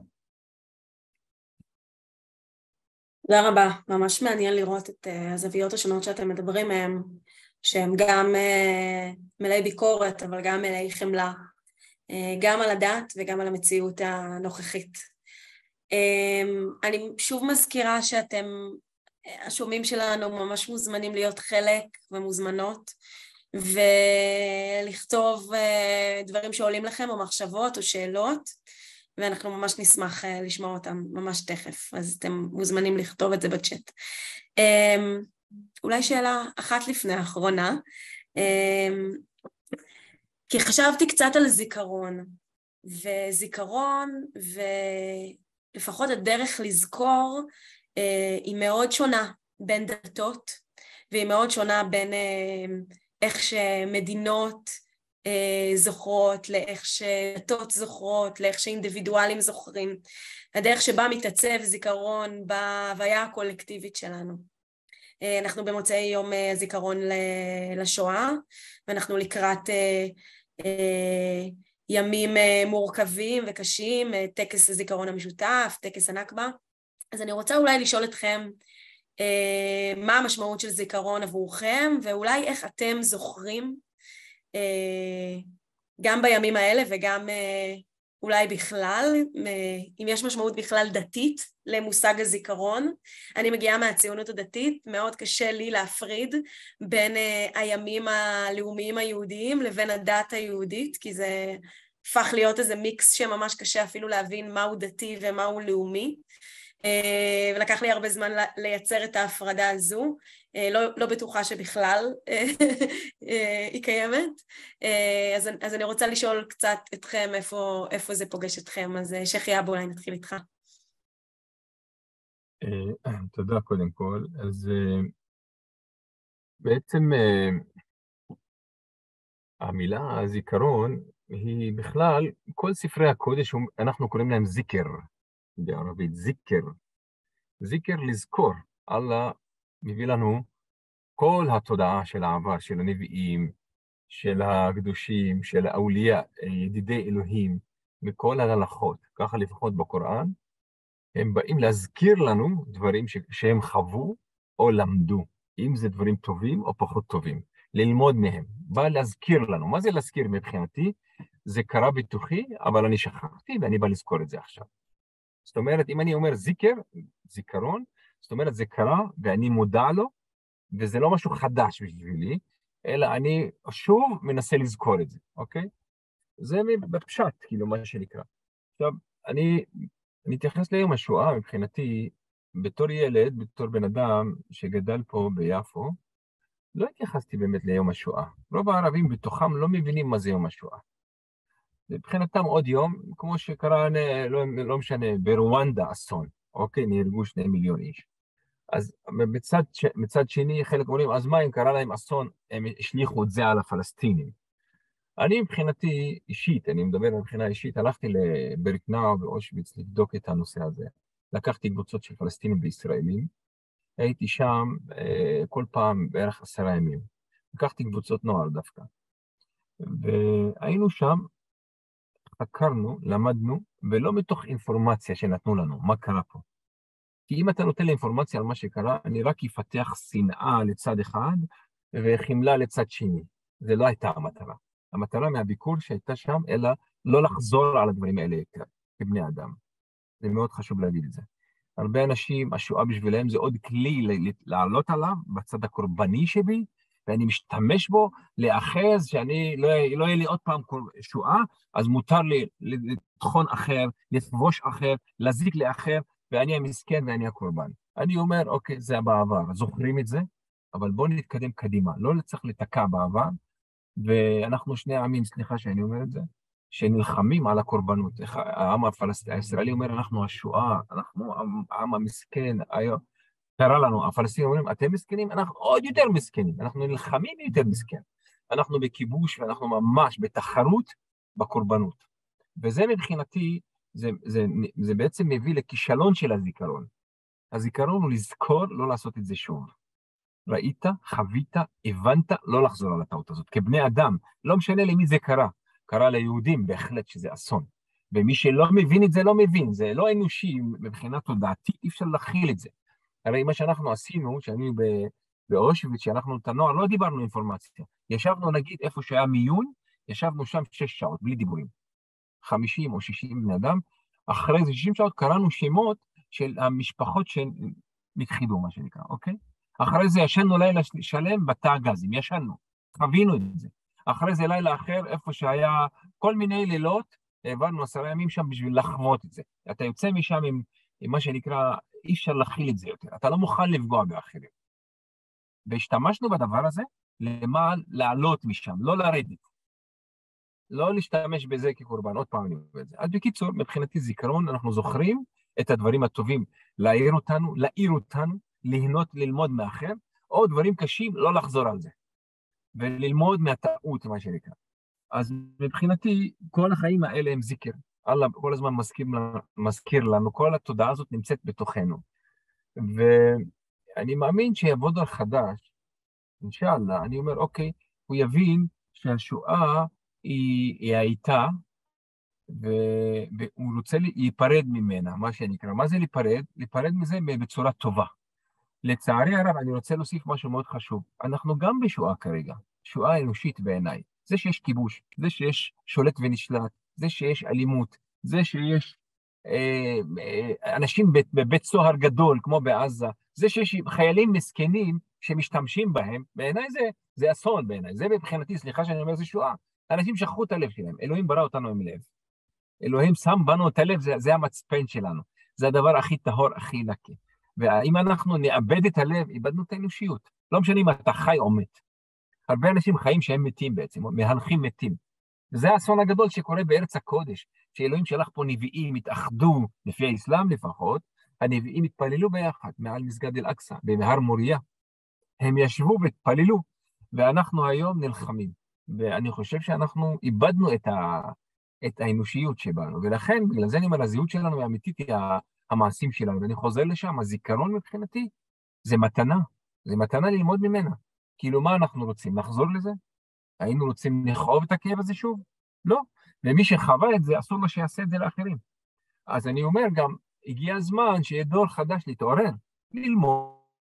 תודה רבה, ממש מעניין לראות את הזוויות השונות שאתם מדברים מהם, שהם גם מלאי ביקורת אבל גם מלאי חמלה, גם על הדת וגם על המציאות הנוכחית. אני שוב מזכירה שאתם, השומעים שלנו, ממש מוזמנים להיות חלק ומוזמנות, ולכתוב דברים שעולים לכם או מחשבות או שאלות, ואנחנו ממש נשמח לשמוע אותם ממש תכף, אז אתם מוזמנים לכתוב את זה בצ'אט. אולי שאלה אחת לפני האחרונה, כי חשבתי קצת על זיכרון, וזיכרון ו... לפחות הדרך לזכור היא מאוד שונה בין דתות, והיא מאוד שונה בין איך שמדינות זוכרות, לאיך שדתות זוכרות, לאיך שאינדיבידואלים זוכרים. הדרך שבה מתעצב זיכרון בהוויה הקולקטיבית שלנו. אנחנו במוצאי יום הזיכרון לשואה, ואנחנו לקראת ימים מורכבים וקשים, טקס הזיכרון המשותף, טקס הנכבה. אז אני רוצה אולי לשאול אתכם, מה המשמעות של זיכרון עבורכם, ואולי איך אתם זוכרים, גם בימים האלה וגם אולי בכלל, אם יש משמעות בכלל דתית למושג הזיכרון. אני מגיעה מהציונות הדתית, מאוד קשה לי להפריד בין הימים הלאומיים היהודיים לבין הדת היהודית, כי זה הפך להיות איזה מיקס שממש קשה אפילו להבין מהו דתי ומהו לאומי. ולקח לי הרבה זמן לייצר את ההפרדה הזו, לא, לא בטוחה שבכלל היא קיימת. אז, אז אני רוצה לשאול קצת אתכם איפה, איפה זה פוגש אתכם, אז שייח יאב, אולי נתחיל איתך. תודה קודם כל. אז בעצם המילה הזיכרון היא בכלל, כל ספרי הקודש אנחנו קוראים להם זיקר, בערבית זיקר. זיקר לזכור, אללה מביא לנו כל התודעה של העבר, של הנביאים, של הקדושים, של האוליה, ידידי אלוהים, מכל ההלכות, ככה לפחות בקוראן, הם באים להזכיר לנו דברים ש- שהם חוו או למדו, אם זה דברים טובים או פחות טובים, ללמוד מהם, בא להזכיר לנו. מה זה להזכיר מבחינתי? זה קרה בתוכי, אבל אני שכחתי ואני בא לזכור את זה עכשיו. זאת אומרת, אם אני אומר זיקר, זיכרון, זאת אומרת, זה קרה ואני מודע לו, וזה לא משהו חדש בשבילי, אלא אני שוב מנסה לזכור את זה, אוקיי? זה בפשט, כאילו, מה שנקרא. עכשיו, אני, אני אתייחס ליום השואה, מבחינתי, בתור ילד, בתור בן אדם שגדל פה ביפו, לא התייחסתי באמת ליום השואה. רוב הערבים בתוכם לא מבינים מה זה יום השואה. מבחינתם עוד יום, כמו שקרה, לא, לא משנה, ברואנדה אסון, אוקיי? נהרגו שני מיליון איש. אז מצד, מצד שני, חלק אומרים, אז מה אם קרה להם אסון, הם השליחו את זה על הפלסטינים. אני מבחינתי אישית, אני מדבר מבחינה אישית, הלכתי לברקנאו ואושוויץ לבדוק את הנושא הזה. לקחתי קבוצות של פלסטינים וישראלים, הייתי שם אה, כל פעם בערך עשרה ימים. לקחתי קבוצות נוער דווקא. והיינו שם, חקרנו, למדנו, ולא מתוך אינפורמציה שנתנו לנו, מה קרה פה. כי אם אתה נותן לי אינפורמציה על מה שקרה, אני רק אפתח שנאה לצד אחד, וחמלה לצד שני. זה לא הייתה המטרה. המטרה מהביקור שהייתה שם, אלא לא לחזור על הדברים האלה יותר, כבני אדם. זה מאוד חשוב להגיד את זה. הרבה אנשים, השואה בשבילם זה עוד כלי לעלות עליו, בצד הקורבני שבי, ואני משתמש בו לאחז, שאני לא, לא יהיה לי עוד פעם שואה, אז מותר לי לתחון אחר, לכבוש אחר, להזיק לאחר, ואני המסכן ואני הקורבן. אני אומר, אוקיי, זה בעבר, זוכרים את זה, אבל בואו נתקדם קדימה, לא צריך לתקע בעבר, ואנחנו שני העמים, סליחה שאני אומר את זה, שנלחמים על הקורבנות. העם הפלסטיני, הישראלי אומר, אנחנו השואה, אנחנו העם המסכן, קרה לנו, הפלסטינים אומרים, אתם מסכנים? אנחנו עוד יותר מסכנים, אנחנו נלחמים יותר מסכן. אנחנו בכיבוש ואנחנו ממש בתחרות בקורבנות. וזה מבחינתי, זה, זה, זה בעצם מביא לכישלון של הזיכרון. הזיכרון הוא לזכור, לא לעשות את זה שוב. ראית, חווית, הבנת, לא לחזור על הטעות הזאת. כבני אדם, לא משנה למי זה קרה. קרה ליהודים, בהחלט שזה אסון. ומי שלא מבין את זה, לא מבין. זה לא אנושי, מבחינת תודעתית, אי אפשר להכיל את זה. הרי מה שאנחנו עשינו, שאני באושוויץ, שאנחנו את הנוער, לא דיברנו אינפורמציה. ישבנו, נגיד, איפה שהיה מיון, ישבנו שם שש שעות, בלי דיבורים. חמישים או שישים בני אדם. אחרי זה שישים שעות קראנו שמות של המשפחות שמתחידו, מה שנקרא, אוקיי? אחרי זה ישנו לילה שלם בתא הגזים, ישנו, חווינו את זה. אחרי זה לילה אחר, איפה שהיה כל מיני לילות, העברנו עשרה ימים שם בשביל לחוות את זה. אתה יוצא משם עם, עם מה שנקרא, אי אפשר להכיל את זה יותר. אתה לא מוכן לפגוע באחרים. והשתמשנו בדבר הזה למען לעלות משם, לא לרדת. לא להשתמש בזה כקורבן, עוד פעם אני אומר את זה. אז בקיצור, מבחינתי זיכרון, אנחנו זוכרים, את הדברים הטובים, להעיר אותנו, להעיר אותנו, ליהנות, ללמוד מאחר, או דברים קשים, לא לחזור על זה, וללמוד מהטעות, מה שנקרא. אז מבחינתי, כל החיים האלה הם זיקר. אללה כל הזמן מזכיר, מזכיר לנו, כל התודעה הזאת נמצאת בתוכנו. ואני מאמין שיבוא דור חדש, אינשאללה, אני אומר, אוקיי, הוא יבין שהשואה היא, היא הייתה, והוא רוצה להיפרד ממנה, מה שנקרא. מה זה להיפרד? להיפרד מזה בצורה טובה. לצערי הרב, אני רוצה להוסיף משהו מאוד חשוב. אנחנו גם בשואה כרגע, שואה אנושית בעיניי. זה שיש כיבוש, זה שיש שולט ונשלט, זה שיש אלימות, זה שיש אה, אה, אנשים בבית סוהר גדול, כמו בעזה, זה שיש חיילים מסכנים שמשתמשים בהם, בעיניי זה, זה אסון בעיניי. זה מבחינתי, סליחה שאני אומר, זה שואה. אנשים שכחו את הלב שלהם, אלוהים ברא אותנו עם לב. אלוהים שם בנו את הלב, זה, זה המצפן שלנו. זה הדבר הכי טהור, הכי נקי. ואם אנחנו נאבד את הלב, איבדנו את האנושיות. לא משנה אם אתה חי או מת. הרבה אנשים חיים שהם מתים בעצם, מהלכים מתים. וזה האסון הגדול שקורה בארץ הקודש, שאלוהים שלח פה נביאים, התאחדו, לפי האסלאם לפחות, הנביאים התפללו ביחד, מעל מסגד אל-אקצא, בהר מוריה. הם ישבו והתפללו, ואנחנו היום נלחמים. ואני חושב שאנחנו איבדנו את, ה... את האנושיות שבנו, ולכן, בגלל זה אני אומר, הזהות שלנו האמיתית היא המעשים שלנו, ואני חוזר לשם, הזיכרון מבחינתי, זה מתנה, זה מתנה ללמוד ממנה. כאילו, מה אנחנו רוצים? לחזור לזה? היינו רוצים לכאוב את הכאב הזה שוב? לא. ומי שחווה את זה, אסור לו שיעשה את זה לאחרים. אז אני אומר גם, הגיע הזמן שיהיה דור חדש להתעורר, ללמוד,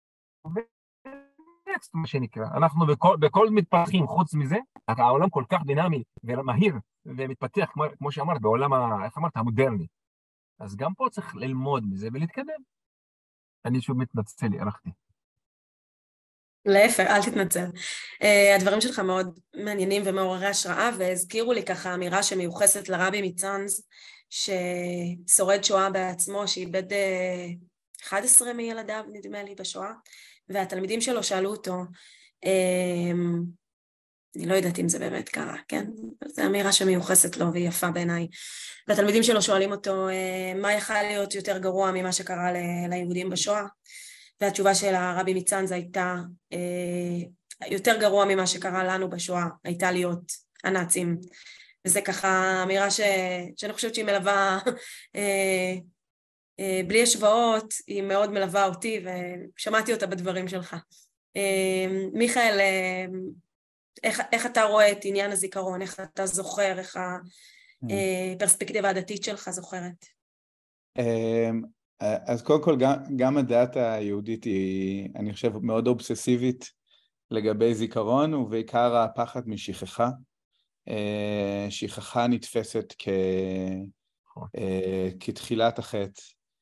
ונקסט, מה שנקרא. אנחנו בכל, בכל מתפתחים, חוץ מזה, העולם כל כך דינמי ומהיר, ומתפתח, כמו, כמו שאמרת, בעולם, ה, איך אמרת, המודרני. אז גם פה צריך ללמוד מזה ולהתקדם. אני שוב מתנצל, ערכתי. להפך, אל תתנצל. Uh, הדברים שלך מאוד מעניינים ומעוררי השראה, והזכירו לי ככה אמירה שמיוחסת לרבי מצאנז, ששורד שואה בעצמו, שאיבד uh, אחד עשר מילדיו, נדמה לי, בשואה, והתלמידים שלו שאלו אותו, uh, אני לא יודעת אם זה באמת קרה, כן? זו אמירה שמיוחסת לו והיא יפה בעיניי. והתלמידים שלו שואלים אותו, uh, מה יכל להיות יותר גרוע ממה שקרה ל- ליהודים בשואה? והתשובה של הרבי מצאנז הייתה, אה, יותר גרוע ממה שקרה לנו בשואה, הייתה להיות הנאצים. וזה ככה אמירה ש... שאני חושבת שהיא מלווה, אה, אה, בלי השוואות, היא מאוד מלווה אותי, ושמעתי אותה בדברים שלך. אה, מיכאל, אה, איך, איך אתה רואה את עניין הזיכרון? איך אתה זוכר? איך הפרספקטיבה הדתית שלך זוכרת? אז קודם כל, גם, גם הדת היהודית היא, אני חושב, מאוד אובססיבית לגבי זיכרון, ובעיקר הפחד משכחה. שכחה נתפסת כ, כתחילת החטא,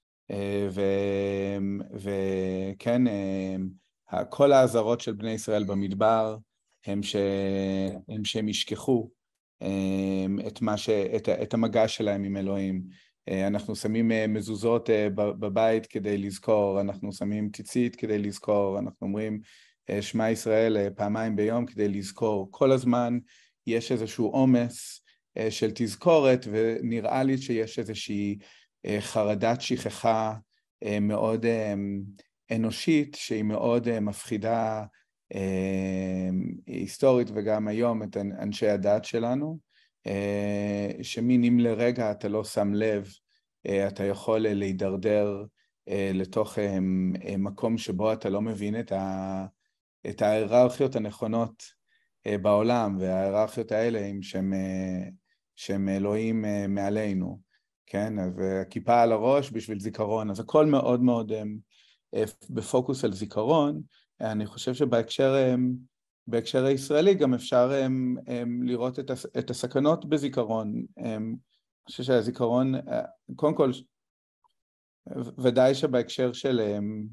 וכן, כל האזהרות של בני ישראל במדבר, הם, ש, הם שהם ישכחו את, מה ש, את, את המגע שלהם עם אלוהים. אנחנו שמים מזוזות בבית כדי לזכור, אנחנו שמים ציצית כדי לזכור, אנחנו אומרים שמע ישראל פעמיים ביום כדי לזכור. כל הזמן יש איזשהו עומס של תזכורת, ונראה לי שיש איזושהי חרדת שכחה מאוד אנושית, שהיא מאוד מפחידה היסטורית וגם היום את אנשי הדת שלנו, שמין אם לרגע אתה לא שם לב, אתה יכול להידרדר לתוך מקום שבו אתה לא מבין את, ה, את ההיררכיות הנכונות בעולם, וההיררכיות האלה הם שהם, שהם אלוהים מעלינו, כן? אז הכיפה על הראש בשביל זיכרון, אז הכל מאוד מאוד בפוקוס על זיכרון. אני חושב שבהקשר בהקשר הישראלי גם אפשר הם, הם, לראות את, הס, את הסכנות בזיכרון. הם, אני חושב שהזיכרון, קודם כל, ודאי שבהקשר של, הם,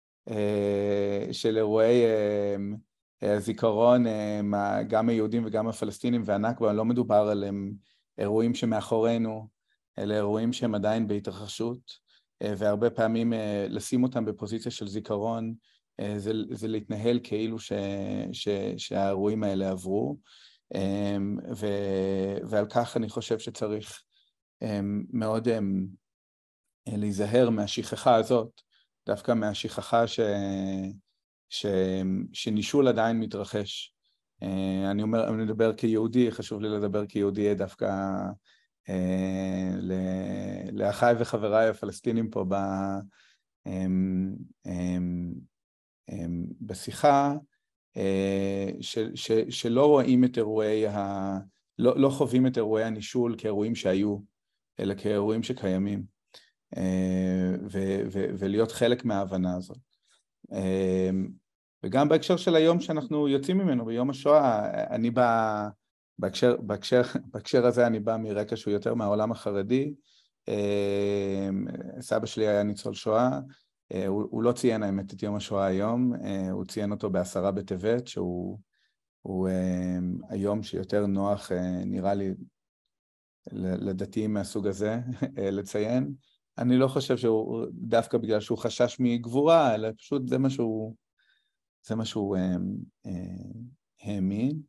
של אירועי הם, הזיכרון, הם, גם היהודים וגם הפלסטינים והנכבה, לא מדובר על הם, אירועים שמאחורינו, אלה אירועים שהם עדיין בהתרחשות, והרבה פעמים לשים אותם בפוזיציה של זיכרון, זה, זה להתנהל כאילו ש, ש, שהאירועים האלה עברו, ו, ועל כך אני חושב שצריך מאוד להיזהר מהשכחה הזאת, דווקא מהשכחה ש... ש... שנישול עדיין מתרחש. אני אומר, אני מדבר כיהודי, חשוב לי לדבר כיהודי דווקא לאחיי וחבריי הפלסטינים פה ב... בשיחה, ש... ש... שלא רואים את אירועי ה... לא, לא חווים את אירועי הנישול כאירועים שהיו, אלא כאירועים שקיימים, ו... ו... ולהיות חלק מההבנה הזאת. וגם בהקשר של היום שאנחנו יוצאים ממנו, ביום השואה, אני בא, בהקשר, בהקשר, בהקשר הזה אני בא מרקע שהוא יותר מהעולם החרדי. סבא שלי היה ניצול שואה, הוא, הוא לא ציין האמת את יום השואה היום, הוא ציין אותו בעשרה בטבת, שהוא הוא, היום שיותר נוח נראה לי לדתיים מהסוג הזה לציין. אני לא חושב שהוא דווקא בגלל שהוא חשש מגבורה, אלא פשוט זה מה שהוא, זה מה שהוא האמין.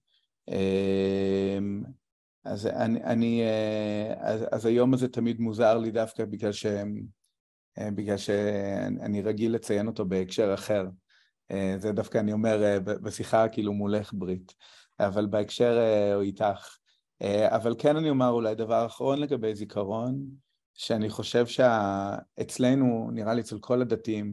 אז אני, אני, אז, אז היום הזה תמיד מוזר לי דווקא בגלל ש, בגלל שאני רגיל לציין אותו בהקשר אחר. זה דווקא אני אומר בשיחה כאילו מולך ברית, אבל בהקשר הוא איתך. אבל כן אני אומר אולי דבר אחרון לגבי זיכרון, שאני חושב שאצלנו, נראה לי אצל כל הדתיים,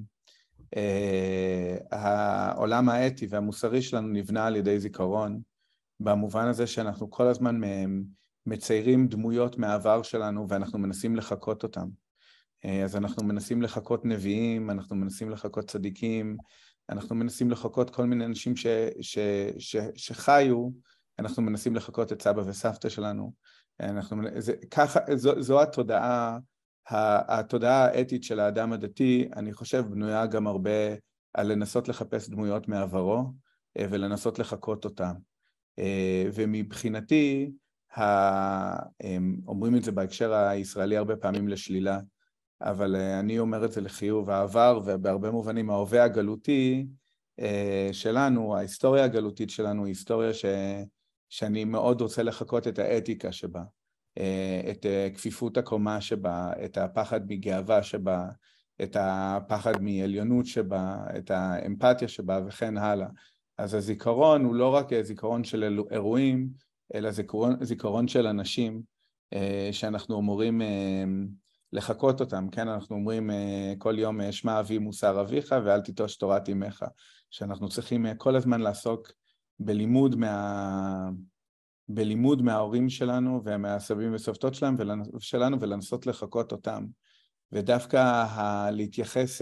העולם האתי והמוסרי שלנו נבנה על ידי זיכרון, במובן הזה שאנחנו כל הזמן מציירים דמויות מהעבר שלנו ואנחנו מנסים לחקות אותם. אז אנחנו מנסים לחקות נביאים, אנחנו מנסים לחקות צדיקים, אנחנו מנסים לחקות כל מיני אנשים ש, ש, ש, שחיו, אנחנו מנסים לחקות את סבא וסבתא שלנו. אנחנו, זה, ככה, זו, זו התודעה, התודעה האתית של האדם הדתי, אני חושב, בנויה גם הרבה על לנסות לחפש דמויות מעברו ולנסות לחקות אותם. ומבחינתי, אומרים את זה בהקשר הישראלי הרבה פעמים לשלילה, אבל אני אומר את זה לחיוב. העבר, ובהרבה מובנים ההווה הגלותי שלנו, ההיסטוריה הגלותית שלנו, היא היסטוריה ש, שאני מאוד רוצה לחקות את האתיקה שבה, את כפיפות הקומה שבה, את הפחד מגאווה שבה, את הפחד מעליונות שבה, את האמפתיה שבה וכן הלאה. אז הזיכרון הוא לא רק זיכרון של אירועים, אלא זיכרון, זיכרון של אנשים שאנחנו אמורים לחקות אותם. כן, אנחנו אומרים כל יום שמע אבי מוסר אביך ואל תיטוש תורת אמך, שאנחנו צריכים כל הזמן לעסוק בלימוד מה... בלימוד מההורים שלנו ומהסבים וסבתות שלנו, שלנו ולנסות לחקות אותם. ודווקא ה... להתייחס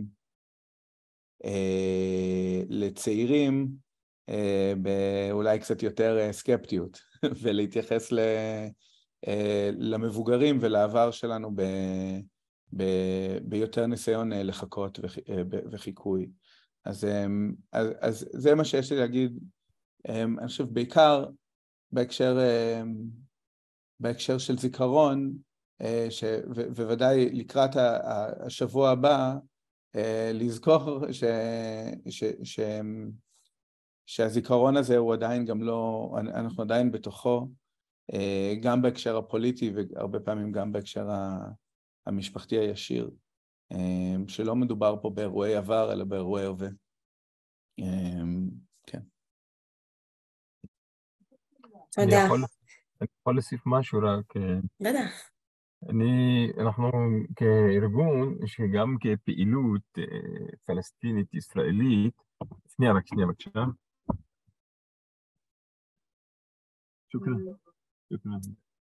אה, לצעירים אה, באולי קצת יותר סקפטיות, ולהתייחס ל... אה, למבוגרים ולעבר שלנו ב... ב... ביותר ניסיון לחקות וח... וחיקוי. אז, אז, אז זה מה שיש לי להגיד. אני חושב בעיקר בהקשר, בהקשר של זיכרון, ש... ובוודאי לקראת השבוע הבא, לזכור ש... ש... ש... שהזיכרון הזה הוא עדיין גם לא, אנחנו עדיין בתוכו, גם בהקשר הפוליטי והרבה פעמים גם בהקשר המשפחתי הישיר, שלא מדובר פה באירועי עבר אלא באירועי הווה. כן. תודה. אני יכול, אני יכול להוסיף משהו רק. בטח. אני, אנחנו כארגון, שגם כפעילות פלסטינית ישראלית, שנייה רק שנייה בבקשה. שוקרן. שוקרן.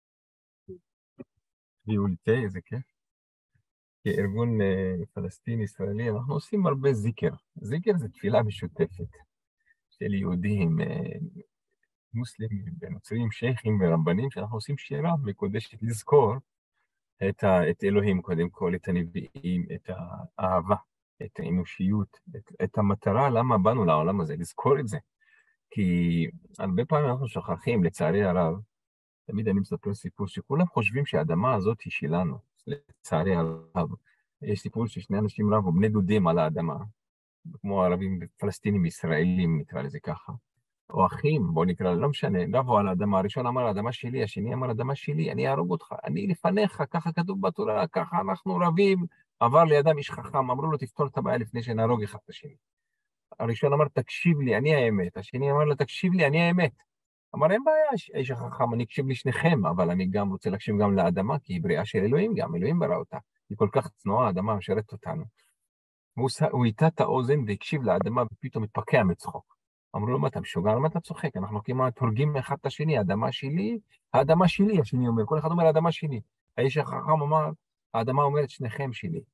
הביאו לי תה, איזה כיף. כארגון פלסטיני ישראלי, אנחנו עושים הרבה זיקר. זיקר זה תפילה משותפת של יהודים, מוסלמים, נוצרים, שייחים ורבנים, שאנחנו עושים שירה מקודשת לזכור את, ה, את אלוהים קודם כל, את הנביאים, את האהבה, את האנושיות, את, את המטרה, למה באנו לעולם הזה, לזכור את זה. כי הרבה פעמים אנחנו שוכחים, לצערי הרב, תמיד אני מספר סיפור שכולם חושבים שהאדמה הזאת היא שלנו, לצערי הרב. יש סיפור ששני אנשים רבו, בני דודים על האדמה, כמו ערבים פלסטינים ישראלים, נקרא לזה ככה. או אחים, בוא נקרא, לא משנה, לבוא על האדמה, הראשון אמר, האדמה שלי, השני אמר, האדמה שלי, אני אהרוג אותך, אני לפניך, ככה כתוב בתורה, ככה אנחנו רבים, עבר לידם איש חכם, אמרו לו, תפתור את הבעיה לפני שנהרוג אחד את השני. הראשון אמר, תקשיב לי, אני האמת, השני אמר לו, תקשיב לי, אני האמת. אמר, אין בעיה, האיש החכם, אני אקשיב לשניכם, אבל אני גם רוצה להקשיב גם לאדמה, כי היא בריאה של אלוהים, גם אלוהים ברא אותה. היא כל כך צנועה, האדמה משרת אותנו. והוא הוא איתה את האוזן והקשיב לאדמה, ופתאום התפקע מצחוק. אמרו לו, מה אתה משוגע? למה אתה צוחק? אנחנו כמעט הורגים אחד את השני, האדמה שלי, האדמה שלי, השני אומר, כל אחד אומר, האדמה שלי. האיש החכם אמר, האדמה אומרת, שניכם שלי.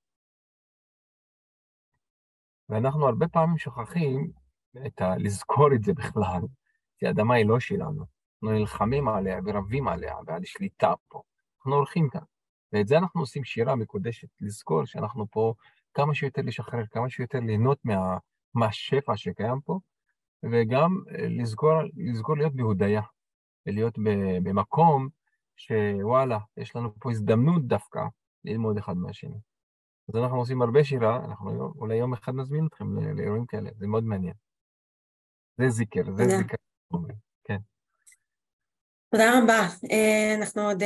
ואנחנו הרבה פעמים שוכחים את ה... לזכור את זה בכלל, כי האדמה היא לא שלנו. אנחנו נלחמים עליה ורבים עליה, ועל שליטה פה. אנחנו הולכים כאן. ואת זה אנחנו עושים שירה מקודשת, לזכור שאנחנו פה כמה שיותר לשחרר, כמה שיותר ליהנות מה... מהשפע שקיים פה, וגם לזכור, לזכור להיות בהודיה, ולהיות במקום שוואלה, יש לנו פה הזדמנות דווקא ללמוד אחד מהשני. אז אנחנו עושים הרבה שירה, אנחנו אולי יום אחד נזמין אתכם לאירועים כאלה, זה מאוד מעניין. זה זיקר, זה תודה. זיקר. כן. תודה רבה. אנחנו עוד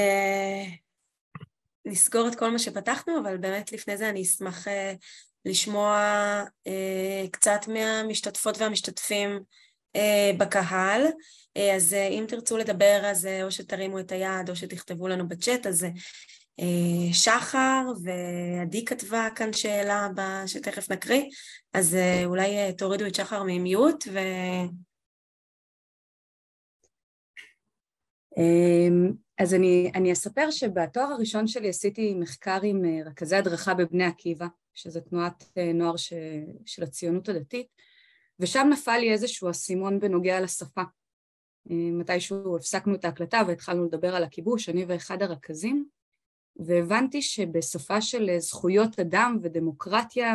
נסגור את כל מה שפתחנו, אבל באמת לפני זה אני אשמח לשמוע קצת מהמשתתפות והמשתתפים בקהל. אז אם תרצו לדבר, אז או שתרימו את היד או שתכתבו לנו בצ'אט, אז שחר ועדי כתבה כאן שאלה שתכף נקריא, אז אולי תורידו את שחר ממיוט ו... אז אני, אני אספר שבתואר הראשון שלי עשיתי מחקר עם רכזי הדרכה בבני עקיבא, שזו תנועת נוער ש, של הציונות הדתית, ושם נפל לי איזשהו אסימון בנוגע לשפה. מתישהו הפסקנו את ההקלטה והתחלנו לדבר על הכיבוש, אני ואחד הרכזים, והבנתי שבשפה של זכויות אדם ודמוקרטיה,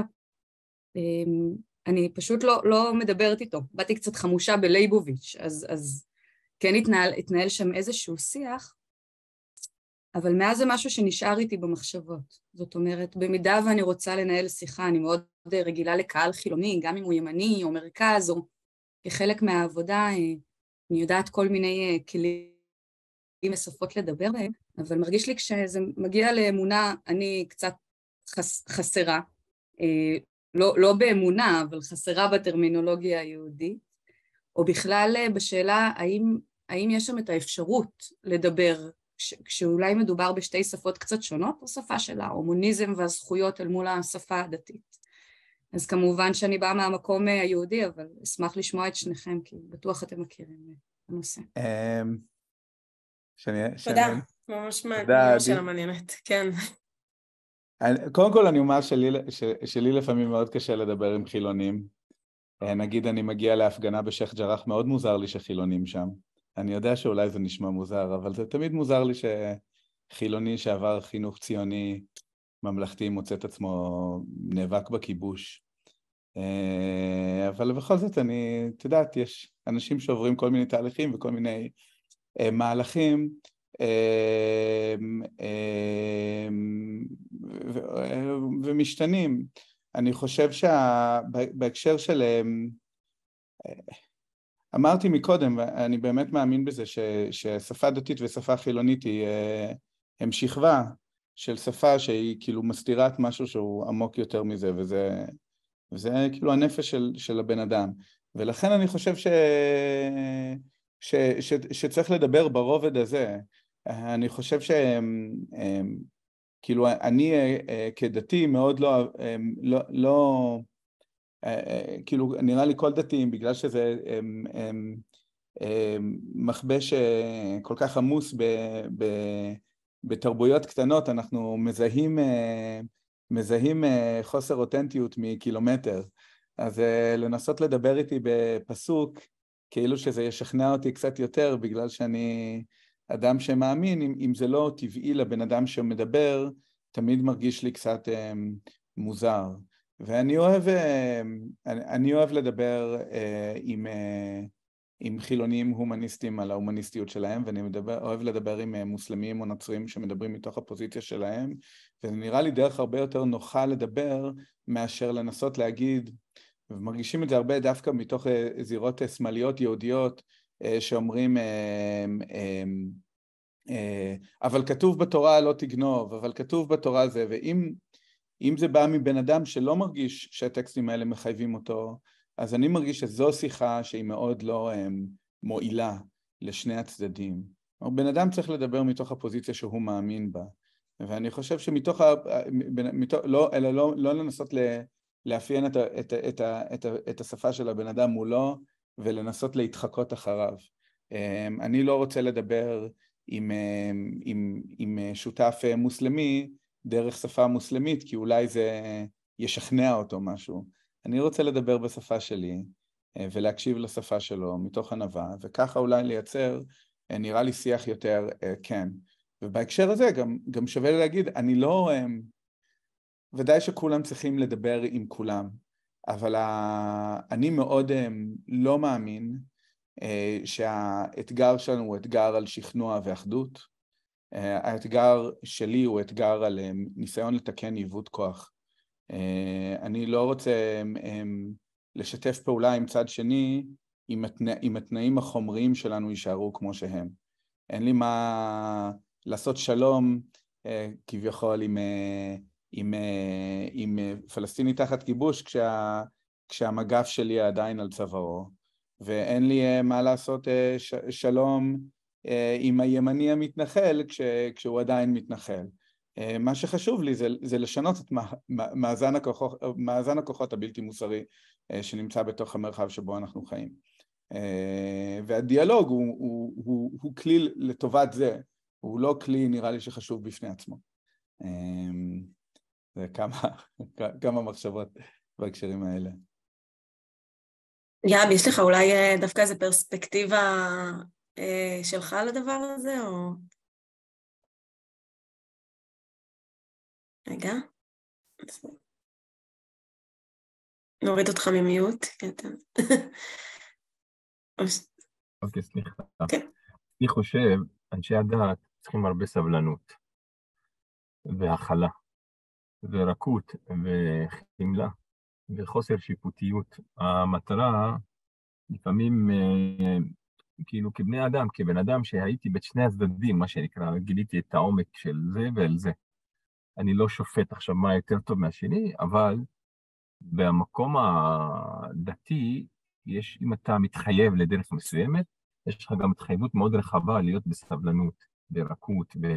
אני פשוט לא, לא מדברת איתו. באתי קצת חמושה בלייבוביץ', אז, אז כן התנהל, התנהל שם איזשהו שיח, אבל מאז זה משהו שנשאר איתי במחשבות. זאת אומרת, במידה ואני רוצה לנהל שיחה, אני מאוד רגילה לקהל חילוני, גם אם הוא ימני או מרכז, או כחלק מהעבודה, אני יודעת כל מיני כלים ושפות לדבר בהם, אבל מרגיש לי כשזה מגיע לאמונה, אני קצת חס, חסרה, לא, לא באמונה, אבל חסרה בטרמינולוגיה היהודית, או בכלל בשאלה האם, האם יש שם את האפשרות לדבר, כשאולי מדובר בשתי שפות קצת שונות, או שפה של ההומוניזם והזכויות אל מול השפה הדתית. אז כמובן שאני באה מהמקום היהודי, אבל אשמח לשמוע את שניכם, כי בטוח אתם מכירים את הנושא. תודה, ממש שאלה מעניינת, כן. קודם כל אני אומר שלי לפעמים מאוד קשה לדבר עם חילונים. נגיד אני מגיע להפגנה בשייח ג'ראח, מאוד מוזר לי שחילונים שם. אני יודע שאולי זה נשמע מוזר, אבל זה תמיד מוזר לי שחילוני שעבר חינוך ציוני ממלכתי מוצא את עצמו נאבק בכיבוש. אבל בכל זאת אני, את יודעת, יש אנשים שעוברים כל מיני תהליכים וכל מיני מהלכים, ומשתנים. אני חושב שבהקשר של, אמרתי מקודם, ואני באמת מאמין בזה, ששפה דתית ושפה חילונית הם שכבה של שפה שהיא כאילו מסתירה את משהו שהוא עמוק יותר מזה, וזה, וזה כאילו הנפש של, של הבן אדם. ולכן אני חושב ש, ש, ש, שצריך לדבר ברובד הזה. אני חושב ש... כאילו אני כדתי מאוד לא, לא, לא, כאילו נראה לי כל דתיים, בגלל שזה מכבש כל כך עמוס ב, ב, בתרבויות קטנות, אנחנו מזהים, מזהים חוסר אותנטיות מקילומטר. אז לנסות לדבר איתי בפסוק, כאילו שזה ישכנע אותי קצת יותר, בגלל שאני אדם שמאמין, אם, אם זה לא טבעי לבן אדם שמדבר, תמיד מרגיש לי קצת אה, מוזר. ואני אוהב, אה, אני, אני אוהב לדבר אה, עם, אה, עם חילונים הומניסטים על ההומניסטיות שלהם, ואני מדבר, אוהב לדבר עם אה, מוסלמים או נוצרים שמדברים מתוך הפוזיציה שלהם, וזה נראה לי דרך הרבה יותר נוחה לדבר, מאשר לנסות להגיד, ומרגישים את זה הרבה דווקא מתוך זירות שמאליות יהודיות, שאומרים, אבל כתוב בתורה לא תגנוב, אבל כתוב בתורה זה, ואם אם זה בא מבן אדם שלא מרגיש שהטקסטים האלה מחייבים אותו, אז אני מרגיש שזו שיחה שהיא מאוד לא מועילה לשני הצדדים. בן אדם צריך לדבר מתוך הפוזיציה שהוא מאמין בה, ואני חושב שמתוך, ה... מתוך... לא, אלא לא, לא לנסות לאפיין את, ה... את, ה... את, ה... את, ה... את השפה של הבן אדם מולו, ולנסות להתחקות אחריו. אני לא רוצה לדבר עם, עם, עם שותף מוסלמי דרך שפה מוסלמית, כי אולי זה ישכנע אותו משהו. אני רוצה לדבר בשפה שלי, ולהקשיב לשפה שלו מתוך ענווה, וככה אולי לייצר, נראה לי שיח יותר כן. ובהקשר הזה גם, גם שווה להגיד, אני לא, ודאי שכולם צריכים לדבר עם כולם, אבל אני מאוד לא מאמין שהאתגר שלנו הוא אתגר על שכנוע ואחדות. האתגר שלי הוא אתגר על ניסיון לתקן עיוות כוח. אני לא רוצה לשתף פעולה עם צד שני, אם התנא, אם התנאים החומריים שלנו יישארו כמו שהם. אין לי מה לעשות שלום כביכול עם, עם, עם פלסטיני תחת כיבוש כשה, כשהמגף שלי עדיין על צווארו, ואין לי מה לעשות ש, שלום עם הימני המתנחל כש, כשהוא עדיין מתנחל. מה שחשוב לי זה, זה לשנות את מאזן הכוחות, מאזן הכוחות הבלתי מוסרי שנמצא בתוך המרחב שבו אנחנו חיים. והדיאלוג הוא, הוא, הוא, הוא כלי לטובת זה, הוא לא כלי נראה לי שחשוב בפני עצמו. זה כמה, כמה מחשבות בהקשרים האלה. יאב, יש לך אולי דווקא איזו פרספקטיבה שלך לדבר הזה, או... רגע. נוריד אותך ממיוט. אוקיי, סליחה. אני חושב, אנשי הדעת צריכים הרבה סבלנות, והכלה, ורקות, וחמלה, וחוסר שיפוטיות. המטרה, לפעמים, כאילו כבני אדם, כבן אדם שהייתי בשני הצדדים, מה שנקרא, גיליתי את העומק של זה ואל זה. אני לא שופט עכשיו מה יותר טוב מהשני, אבל במקום הדתי, יש, אם אתה מתחייב לדרך מסוימת, יש לך גם התחייבות מאוד רחבה להיות בסבלנות, ברכות, ו,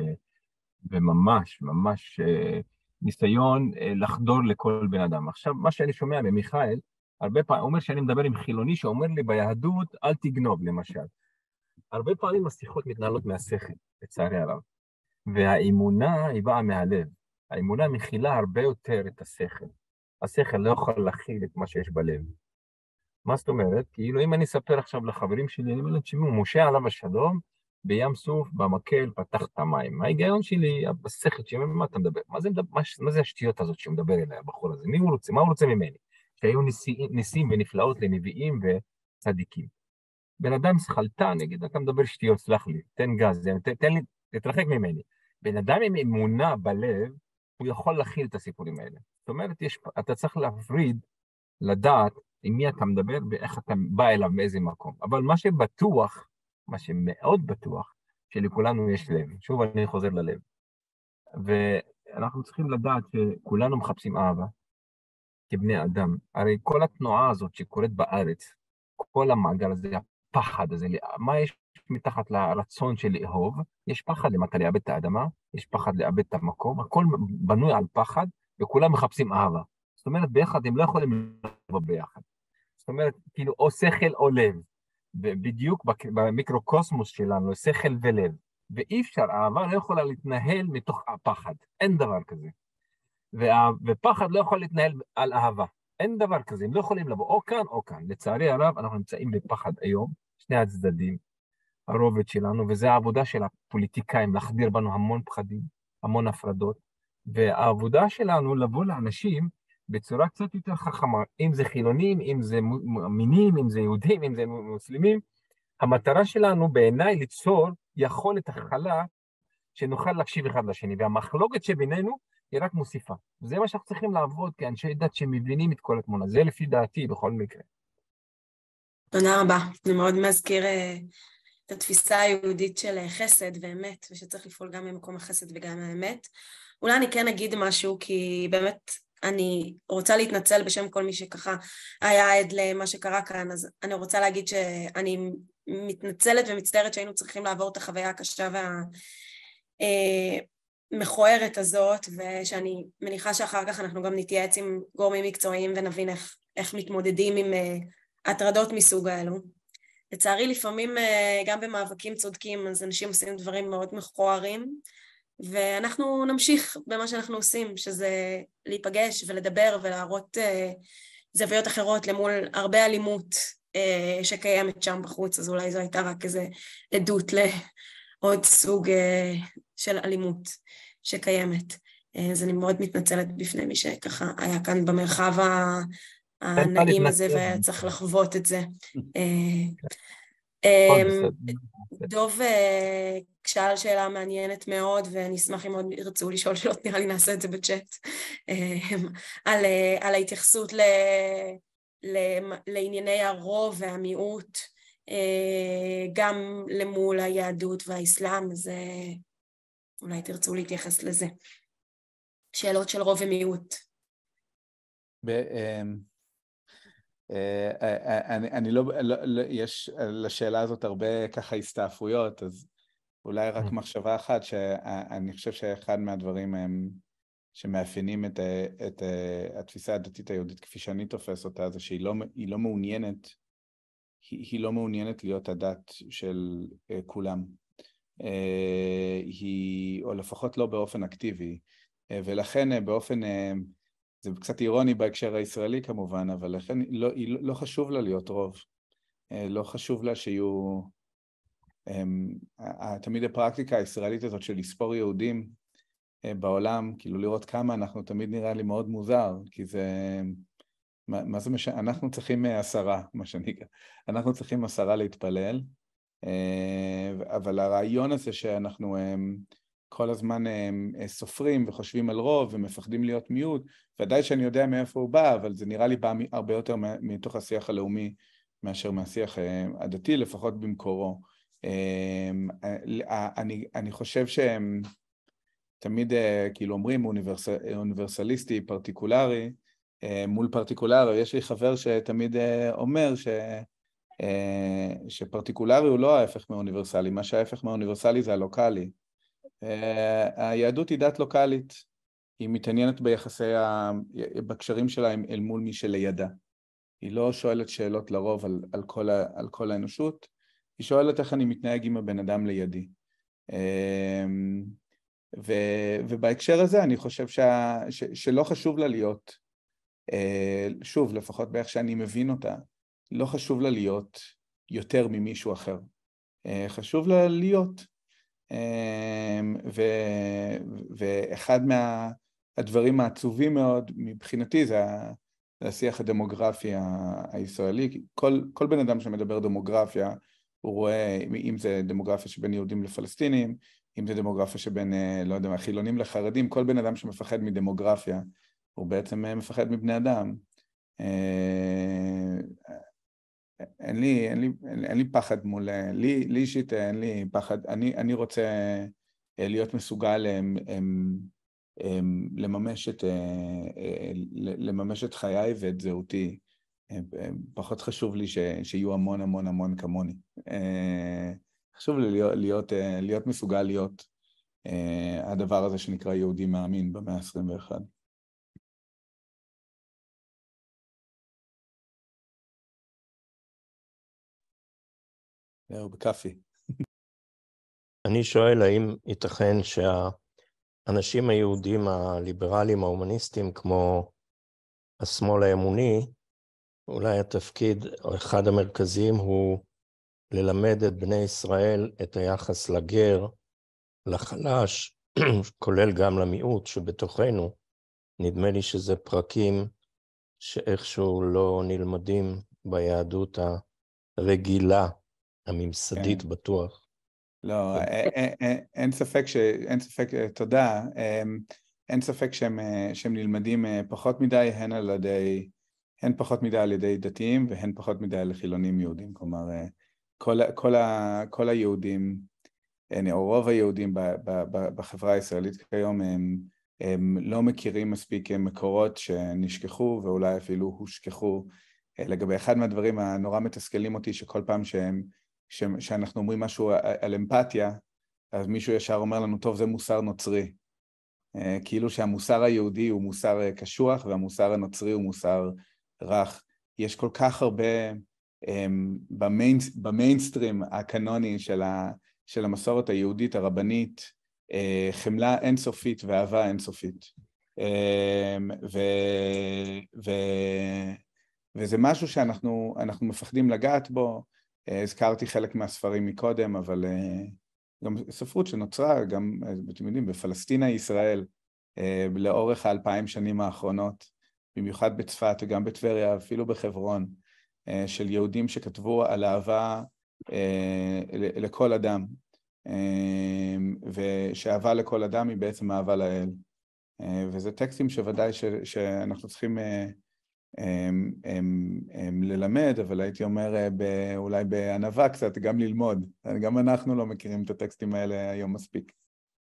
וממש, ממש ניסיון לחדור לכל בן אדם. עכשיו, מה שאני שומע ממיכאל, הרבה פעמים, אומר שאני מדבר עם חילוני שאומר לי ביהדות, אל תגנוב למשל. הרבה פעמים השיחות מתנהלות מהשכל, לצערי הרב. והאמונה היא באה מהלב. האמונה מכילה הרבה יותר את השכל. השכל לא יכול להכיל את מה שיש בלב. מה זאת אומרת? כאילו אם אני אספר עכשיו לחברים שלי, אני אומר להם, תשמעו, משה עליו השלום, בים סוף, במקל, פתח את המים. ההיגיון שלי, בשכל שלי, מה אתה מדבר? מה זה, מה, מה זה השטויות הזאת שמדבר אליי, הבחור הזה? מי הוא רוצה? מה הוא רוצה ממני? שהיו ניסים, ניסים ונפלאות לנביאים וצדיקים. בן אדם שחלטה, נגיד, אתה מדבר שטויות, סלח לי, תן גז, תן, תן לי, תתרחק ממני. בן אדם עם אמונה בלב, הוא יכול להכיל את הסיפורים האלה. זאת אומרת, יש, אתה צריך להפריד, לדעת עם מי אתה מדבר ואיך אתה בא אליו מאיזה מקום. אבל מה שבטוח, מה שמאוד בטוח, שלכולנו יש לב. שוב אני חוזר ללב. ואנחנו צריכים לדעת שכולנו מחפשים אהבה, כבני אדם. הרי כל התנועה הזאת שקורית בארץ, כל המעגל הזה, הפחד הזה, מה יש מתחת לרצון של לאהוב? יש פחד למטה לאבד את האדמה, יש פחד לאבד את המקום, הכל בנוי על פחד, וכולם מחפשים אהבה. זאת אומרת, ביחד הם לא יכולים לעבוד ביחד. זאת אומרת, כאילו, או שכל או לב. בדיוק במיקרוקוסמוס שלנו, שכל ולב. ואי אפשר, אהבה לא יכולה להתנהל מתוך הפחד. אין דבר כזה. ופחד לא יכול להתנהל על אהבה. אין דבר כזה, הם לא יכולים לבוא או כאן או כאן. לצערי הרב, אנחנו נמצאים בפחד היום, שני הצדדים, הרובד שלנו, וזה העבודה של הפוליטיקאים, להחדיר בנו המון פחדים, המון הפרדות, והעבודה שלנו לבוא לאנשים בצורה קצת יותר חכמה, אם זה חילונים, אם זה מינים, אם זה יהודים, אם זה מוסלמים, המטרה שלנו בעיניי ליצור יכולת הכלה שנוכל להקשיב אחד לשני, והמחלוקת שבינינו היא רק מוסיפה. זה מה שאנחנו צריכים לעבוד כאנשי דת שמבינים את כל התמונה. זה לפי דעתי בכל מקרה. תודה רבה. זה מאוד מזכיר את התפיסה היהודית של חסד ואמת, ושצריך לפעול גם ממקום החסד וגם האמת. אולי אני כן אגיד משהו, כי באמת אני רוצה להתנצל בשם כל מי שככה היה עד למה שקרה כאן, אז אני רוצה להגיד שאני מתנצלת ומצטערת שהיינו צריכים לעבור את החוויה הקשה והמכוערת הזאת, ושאני מניחה שאחר כך אנחנו גם נתייעץ עם גורמים מקצועיים ונבין איך, איך מתמודדים עם הטרדות מסוג האלו. לצערי לפעמים גם במאבקים צודקים אז אנשים עושים דברים מאוד מכוערים, ואנחנו נמשיך במה שאנחנו עושים, שזה להיפגש ולדבר ולהראות זוויות אחרות למול הרבה אלימות שקיימת שם בחוץ. אז אולי זו הייתה רק איזו עדות לעוד סוג של אלימות שקיימת. אז אני מאוד מתנצלת בפני מי שככה היה כאן במרחב הנעים הזה וצריך לחוות את זה. דוב שאל שאלה מעניינת מאוד, ואני אשמח אם עוד ירצו לשאול שאלות, נראה לי נעשה את זה בצ'אט, על, על ההתייחסות ל, ל, לענייני הרוב והמיעוט, גם למול היהדות והאסלאם, אז אולי תרצו להתייחס לזה. שאלות של רוב ומיעוט. אני, אני לא, לא, יש לשאלה הזאת הרבה ככה הסתעפויות, אז אולי רק מחשבה אחת, שאני חושב שאחד מהדברים הם שמאפיינים את, את התפיסה הדתית היהודית כפי שאני תופס אותה, זה שהיא לא, היא לא מעוניינת, היא, היא לא מעוניינת להיות הדת של כולם, היא, או לפחות לא באופן אקטיבי, ולכן באופן, זה קצת אירוני בהקשר הישראלי כמובן, אבל לכן לא, לא, לא חשוב לה להיות רוב, לא חשוב לה שיהיו, תמיד הפרקטיקה הישראלית הזאת של לספור יהודים בעולם, כאילו לראות כמה אנחנו, תמיד נראה לי מאוד מוזר, כי זה, מה, מה זה משנה, אנחנו צריכים עשרה, מה שנקרא, אנחנו צריכים עשרה להתפלל, אבל הרעיון הזה שאנחנו כל הזמן סופרים וחושבים על רוב ומפחדים להיות מיעוט, ודאי שאני יודע מאיפה הוא בא, אבל זה נראה לי בא הרבה יותר מתוך השיח הלאומי מאשר מהשיח הדתי, לפחות במקורו. אני, אני חושב שהם תמיד כאילו אומרים אוניברס, אוניברסליסטי, פרטיקולרי, מול פרטיקולרי. יש לי חבר שתמיד אומר ש, שפרטיקולרי הוא לא ההפך מהאוניברסלי, מה שההפך מהאוניברסלי זה הלוקלי. היהדות היא דת לוקלית, היא מתעניינת ביחסי, בקשרים שלה אל מול מי שלידה. היא לא שואלת שאלות לרוב על, על, כל, על כל האנושות, היא שואלת איך אני מתנהג עם הבן אדם לידי. ו, ובהקשר הזה אני חושב שה, ש, שלא חשוב לה להיות, שוב, לפחות באיך שאני מבין אותה, לא חשוב לה להיות יותר ממישהו אחר. חשוב לה להיות. ו, ואחד מהדברים העצובים מאוד מבחינתי זה השיח הדמוגרפי הישראלי. כל, כל בן אדם שמדבר דמוגרפיה, הוא רואה, אם זה דמוגרפיה שבין יהודים לפלסטינים, אם זה דמוגרפיה שבין, לא יודע, חילונים לחרדים, כל בן אדם שמפחד מדמוגרפיה, הוא בעצם מפחד מבני אדם. אין לי, אין לי, אין לי פחד מול, לי, לי אישית אין לי פחד, אני, אני רוצה להיות מסוגל הם, הם, הם, לממש את, לממש את חיי ואת זהותי. פחות חשוב לי ש, שיהיו המון המון המון כמוני. חשוב לי להיות, להיות, להיות מסוגל להיות הדבר הזה שנקרא יהודי מאמין במאה ה-עשרים ואחת. זהו, בקפי. אני שואל האם ייתכן שהאנשים היהודים הליברליים ההומניסטים כמו השמאל האמוני, אולי התפקיד או אחד המרכזיים הוא ללמד את בני ישראל את היחס לגר, לחלש, כולל גם למיעוט שבתוכנו. נדמה לי שזה פרקים שאיכשהו לא נלמדים ביהדות הרגילה, הממסדית בטוח. לא, אין ספק ש... אין ספק, תודה. אין ספק שהם, שהם נלמדים פחות מדי, הן על ידי, הן פחות מדי על ידי דתיים, והן פחות מדי על חילונים יהודים. כלומר, כל, כל, ה, כל היהודים, או רוב היהודים בחברה הישראלית כיום, הם, הם לא מכירים מספיק מקורות שנשכחו, ואולי אפילו הושכחו. לגבי אחד מהדברים הנורא מתסכלים אותי, שכל פעם שהם, ש, שאנחנו אומרים משהו על אמפתיה, אז מישהו ישר אומר לנו, טוב, זה מוסר נוצרי. כאילו שהמוסר היהודי הוא מוסר קשוח, והמוסר הנוצרי הוא מוסר רך. יש כל כך הרבה במיין, במיינסטרים הקנוני של, ה, של המסורת היהודית הרבנית, חמלה אינסופית ואהבה אינסופית. ו, ו, וזה משהו שאנחנו אנחנו מפחדים לגעת בו. הזכרתי חלק מהספרים מקודם, אבל גם ספרות שנוצרה, גם, אתם יודעים, בפלסטינה ישראל, לאורך האלפיים שנים האחרונות, במיוחד בצפת וגם בטבריה, אפילו בחברון, של יהודים שכתבו על אהבה לכל אדם, ושאהבה לכל אדם היא בעצם אהבה לאל. וזה טקסטים שוודאי ש, שאנחנו צריכים הם, הם, הם ללמד, אבל הייתי אומר אולי בענווה קצת, גם ללמוד. גם אנחנו לא מכירים את הטקסטים האלה היום מספיק.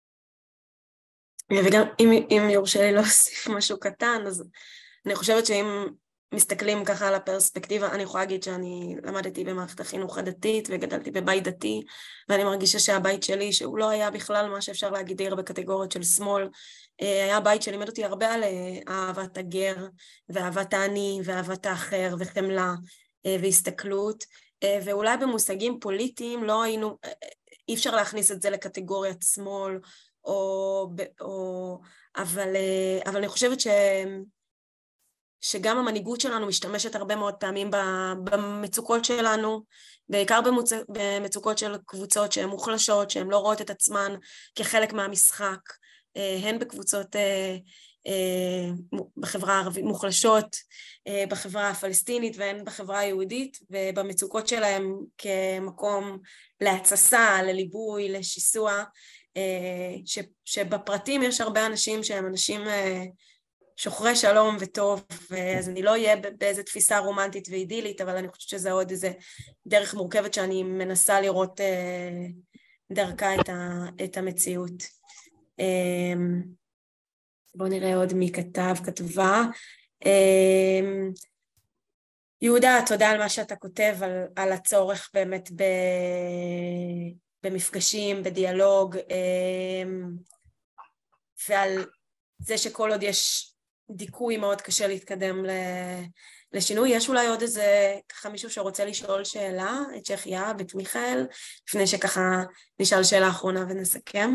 וגם אם, אם יורשה לי להוסיף משהו קטן, אז אני חושבת שאם מסתכלים ככה על הפרספקטיבה, אני יכולה להגיד שאני למדתי במערכת החינוך הדתית וגדלתי בבית דתי, ואני מרגישה שהבית שלי, שהוא לא היה בכלל מה שאפשר להגדיר בקטגוריות של שמאל, היה בית שלימד אותי הרבה על אהבת הגר, ואהבת העני, ואהבת האחר, וחמלה, והסתכלות, ואולי במושגים פוליטיים לא היינו, אי אפשר להכניס את זה לקטגוריית שמאל, או, או, אבל, אבל אני חושבת ש... שגם המנהיגות שלנו משתמשת הרבה מאוד פעמים במצוקות שלנו, בעיקר במצ... במצוקות של קבוצות שהן מוחלשות, שהן לא רואות את עצמן כחלק מהמשחק, הן בקבוצות בחברה הערבית מוחלשות, בחברה הפלסטינית והן בחברה היהודית, ובמצוקות שלהם כמקום להצסה, לליבוי, לשיסוע, ש... שבפרטים יש הרבה אנשים שהם אנשים שוחרי שלום וטוב, אז אני לא אהיה באיזו תפיסה רומנטית ואידילית, אבל אני חושבת שזה עוד איזה דרך מורכבת שאני מנסה לראות דרכה את, ה, את המציאות. בואו נראה עוד מי כתב, כתבה. יהודה, תודה על מה שאתה כותב, על, על הצורך באמת ב, במפגשים, בדיאלוג, ועל זה שכל עוד יש דיכוי מאוד קשה להתקדם לשינוי. יש אולי עוד איזה ככה מישהו שרוצה לשאול שאלה, את שחיה, בית מיכאל, לפני שככה נשאל שאלה אחרונה ונסכם.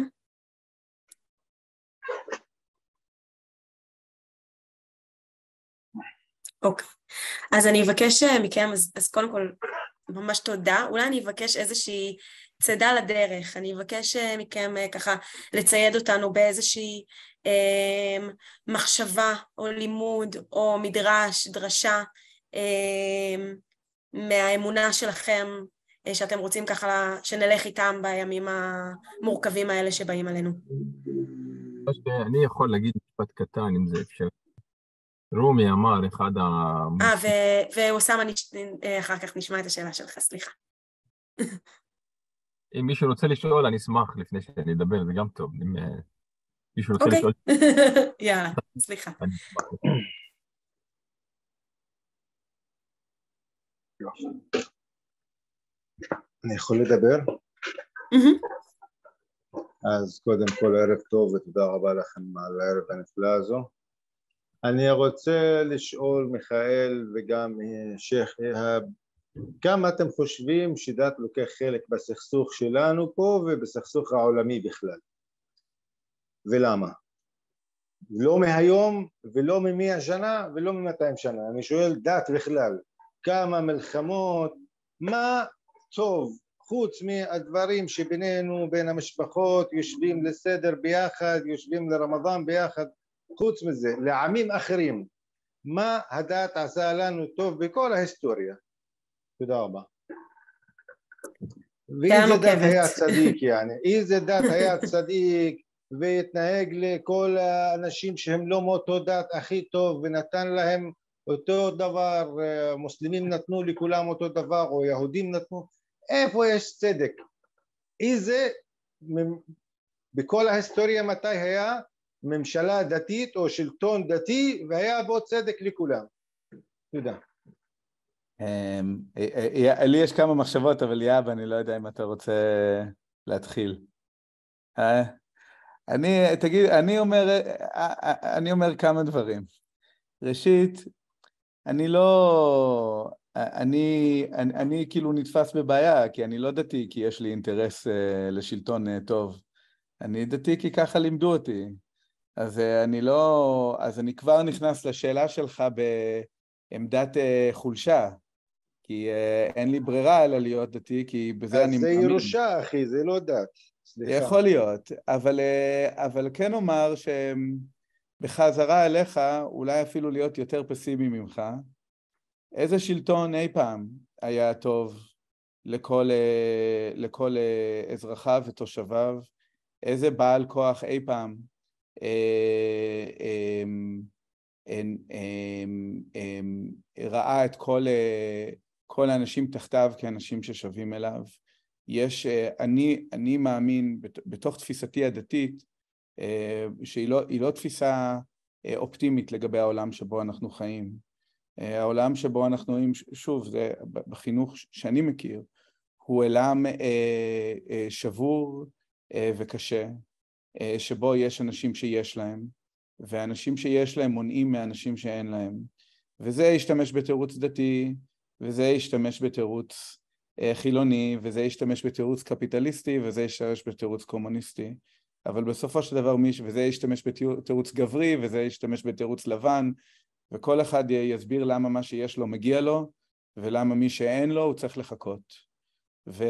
אוקיי, אז אני אבקש מכם, אז, אז קודם כל ממש תודה, אולי אני אבקש איזושהי צדה לדרך, אני אבקש מכם ככה לצייד אותנו באיזושהי אה, מחשבה או לימוד או מדרש, דרשה אה, מהאמונה שלכם, אה, שאתם רוצים ככה שנלך איתם בימים המורכבים האלה שבאים עלינו. אני יכול להגיד משפט קטן אם זה אפשר. רומי אמר אחד ה... אה, ואוסם, אחר כך נשמע את השאלה שלך, סליחה. אם מישהו רוצה לשאול, אני אשמח לפני שאני אדבר, זה גם טוב. אם מישהו רוצה לשאול... יאללה, סליחה. אני יכול לדבר? אז קודם כל ערב טוב ותודה רבה לכם על הערב הנפלא הזו. אני רוצה לשאול מיכאל וגם שייח, כמה אתם חושבים שדת לוקח חלק בסכסוך שלנו פה ובסכסוך העולמי בכלל? ולמה? לא מהיום ולא ממאה שנה ולא ממאתיים שנה. אני שואל דת בכלל, כמה מלחמות, מה טוב חוץ מהדברים שבינינו, בין המשפחות, יושבים לסדר ביחד, יושבים לרמדאן ביחד, חוץ מזה, לעמים אחרים, מה הדת עשה לנו טוב בכל ההיסטוריה? תודה רבה. ואיזה דת היה צדיק, يعني, איזה דת היה צדיק והתנהג לכל האנשים שהם לא מאותו דת הכי טוב, ונתן להם אותו דבר, מוסלמים נתנו לכולם אותו דבר, או יהודים נתנו, איפה יש צדק? איזה, בכל ההיסטוריה מתי היה ממשלה דתית או שלטון דתי והיה בו צדק לכולם? תודה. לי יש כמה מחשבות, אבל יאב, אני לא יודע אם אתה רוצה להתחיל. אני, תגיד, אני אומר, אני אומר כמה דברים. ראשית, אני לא, אני, אני, אני כאילו נתפס בבעיה, כי אני לא דתי, כי יש לי אינטרס לשלטון טוב. אני דתי כי ככה לימדו אותי. אז אני לא, אז אני כבר נכנס לשאלה שלך בעמדת חולשה, כי אין לי ברירה אלא להיות דתי, כי בזה אני מאמין. זה ירושה, אחי, זה לא דת. סליחה. יכול להיות, אבל, אבל כן אומר שבחזרה אליך, אולי אפילו להיות יותר פסימי ממך, איזה שלטון אי פעם היה טוב לכל, לכל אזרחיו ותושביו, איזה בעל כוח אי פעם ראה את כל, כל האנשים תחתיו כאנשים ששווים אליו. יש, אני, אני מאמין בתוך תפיסתי הדתית, שהיא לא, היא לא תפיסה אופטימית לגבי העולם שבו אנחנו חיים. העולם שבו אנחנו חיים, שוב, זה בחינוך שאני מכיר, הוא עולם שבור וקשה, שבו יש אנשים שיש להם, ואנשים שיש להם מונעים מאנשים שאין להם. וזה ישתמש בתירוץ דתי, וזה ישתמש בתירוץ חילוני, וזה ישתמש בתירוץ קפיטליסטי, וזה ישתמש בתירוץ קומוניסטי. אבל בסופו של דבר, וזה ישתמש בתירוץ גברי, וזה ישתמש בתירוץ לבן, וכל אחד יסביר למה מה שיש לו מגיע לו, ולמה מי שאין לו הוא צריך לחכות. ו...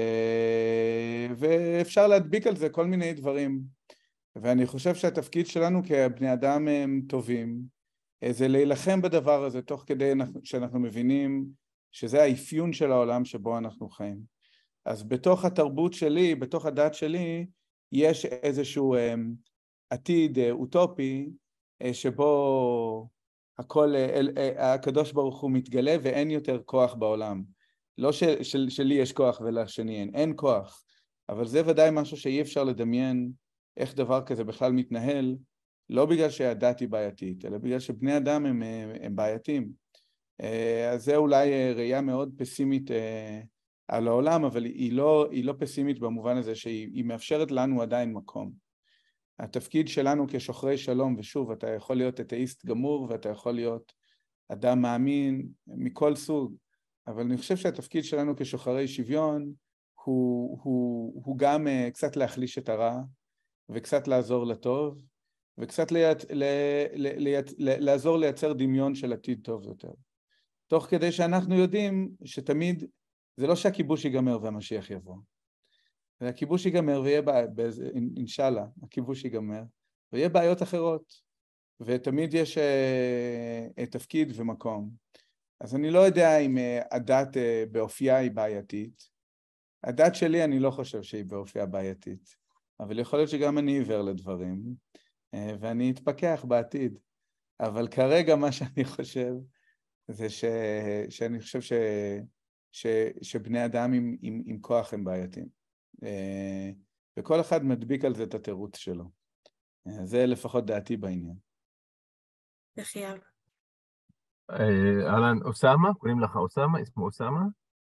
ואפשר להדביק על זה כל מיני דברים. ואני חושב שהתפקיד שלנו כבני אדם הם טובים, זה להילחם בדבר הזה, תוך כדי שאנחנו מבינים שזה האפיון של העולם שבו אנחנו חיים. אז בתוך התרבות שלי, בתוך הדת שלי, יש איזשהו עתיד אוטופי, שבו הכל, הקדוש ברוך הוא מתגלה ואין יותר כוח בעולם. לא של, של, שלי יש כוח ולשני אין, אין כוח. אבל זה ודאי משהו שאי אפשר לדמיין איך דבר כזה בכלל מתנהל, לא בגלל שהדת היא בעייתית, אלא בגלל שבני אדם הם, הם בעייתים. אז זה אולי ראייה מאוד פסימית על העולם, אבל היא לא, היא לא פסימית במובן הזה שהיא מאפשרת לנו עדיין מקום. התפקיד שלנו כשוחרי שלום, ושוב, אתה יכול להיות אתאיסט גמור, ואתה יכול להיות אדם מאמין מכל סוג, אבל אני חושב שהתפקיד שלנו כשוחרי שוויון, הוא, הוא, הוא גם קצת להחליש את הרע, וקצת לעזור לטוב, וקצת ליית, ל, ל, ל, ל, לעזור לייצר דמיון של עתיד טוב יותר. תוך כדי שאנחנו יודעים שתמיד, זה לא שהכיבוש ייגמר והמשיח יבוא. והכיבוש ייגמר ויהיה, אינשאללה, הכיבוש ייגמר, ויהיה בעיות אחרות, ותמיד יש uh, תפקיד ומקום. אז אני לא יודע אם uh, הדת uh, באופייה היא בעייתית. הדת שלי אני לא חושב שהיא באופייה בעייתית, אבל יכול להיות שגם אני עיוור לדברים, uh, ואני אתפכח בעתיד. אבל כרגע מה שאני חושב, זה ש, שאני חושב ש, ש, שבני אדם עם, עם, עם כוח הם בעייתיים. וכל אחד מדביק על זה את התירוץ שלו. זה לפחות דעתי בעניין. בחייב. אהלן, אוסמה, קוראים לך אוסמה, אסמו אוסמה?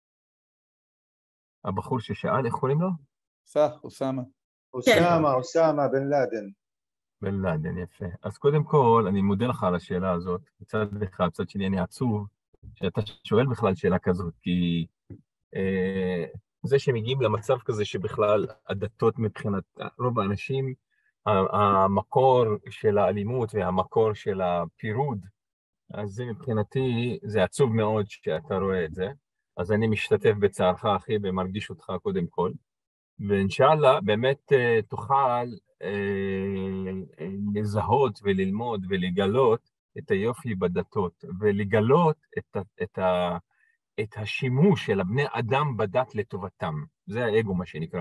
הבחור ששאל, איך קוראים לו? סח, אוסמה. אוסמה, אוסמה, בן לאדן. בן לאדן, יפה. אז קודם כל, אני מודה לך על השאלה הזאת. מצד לך, מצד שני, אני עצוב שאתה שואל בכלל שאלה כזאת, כי אה, זה שמגיעים למצב כזה שבכלל הדתות מבחינת רוב האנשים, המקור של האלימות והמקור של הפירוד, אז זה מבחינתי, זה עצוב מאוד שאתה רואה את זה. אז אני משתתף בצערך, אחי, ומרגיש אותך קודם כל. ואינשאללה, באמת תוכל אה, לזהות וללמוד ולגלות את היופי בדתות, ולגלות את, את, את השימוש של הבני אדם בדת לטובתם. זה האגו, מה שנקרא.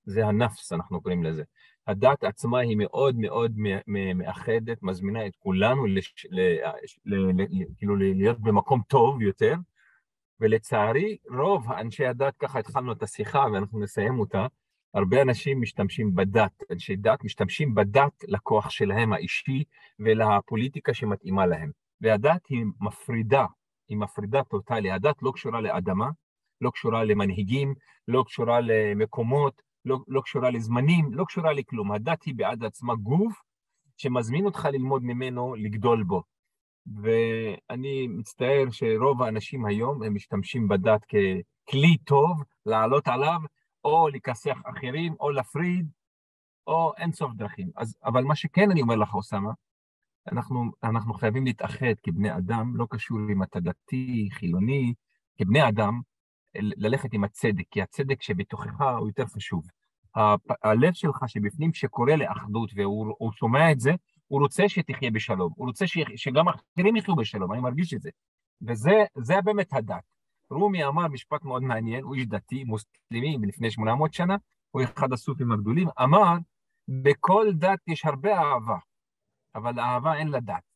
זה הנפס, אנחנו קוראים לזה. הדת עצמה היא מאוד מאוד מאחדת, מזמינה את כולנו לש, ל, ל, ל, ל, כאילו להיות במקום טוב יותר, ולצערי רוב אנשי הדת, ככה התחלנו את השיחה ואנחנו נסיים אותה, הרבה אנשים משתמשים בדת, אנשי דת משתמשים בדת לכוח שלהם האישי ולפוליטיקה שמתאימה להם. והדת היא מפרידה, היא מפרידה טוטלי. הדת לא קשורה לאדמה, לא קשורה למנהיגים, לא קשורה למקומות, לא, לא קשורה לזמנים, לא קשורה לכלום. הדת היא בעד עצמה גוף שמזמין אותך ללמוד ממנו, לגדול בו. ואני מצטער שרוב האנשים היום הם משתמשים בדת ככלי טוב לעלות עליו, או לכסח אחרים, או להפריד, או אין סוף דרכים. אז, אבל מה שכן אני אומר לך, אוסמה, אנחנו, אנחנו חייבים להתאחד כבני אדם, לא קשור אם אתה דתי, חילוני, כבני אדם, ללכת עם הצדק, כי הצדק שבתוכך הוא יותר חשוב. ה- הלב שלך שבפנים שקורא לאחדות, והוא שומע את זה, הוא רוצה שתחיה בשלום, הוא רוצה ש, שגם אחרים יחיו בשלום, אני מרגיש את זה. וזה זה באמת הדת. רומי אמר משפט מאוד מעניין, הוא איש דתי, מוסלמי, לפני שמונה מאות שנה, הוא אחד הסופים הגדולים, אמר, בכל דת יש הרבה אהבה, אבל האהבה אין לה דת.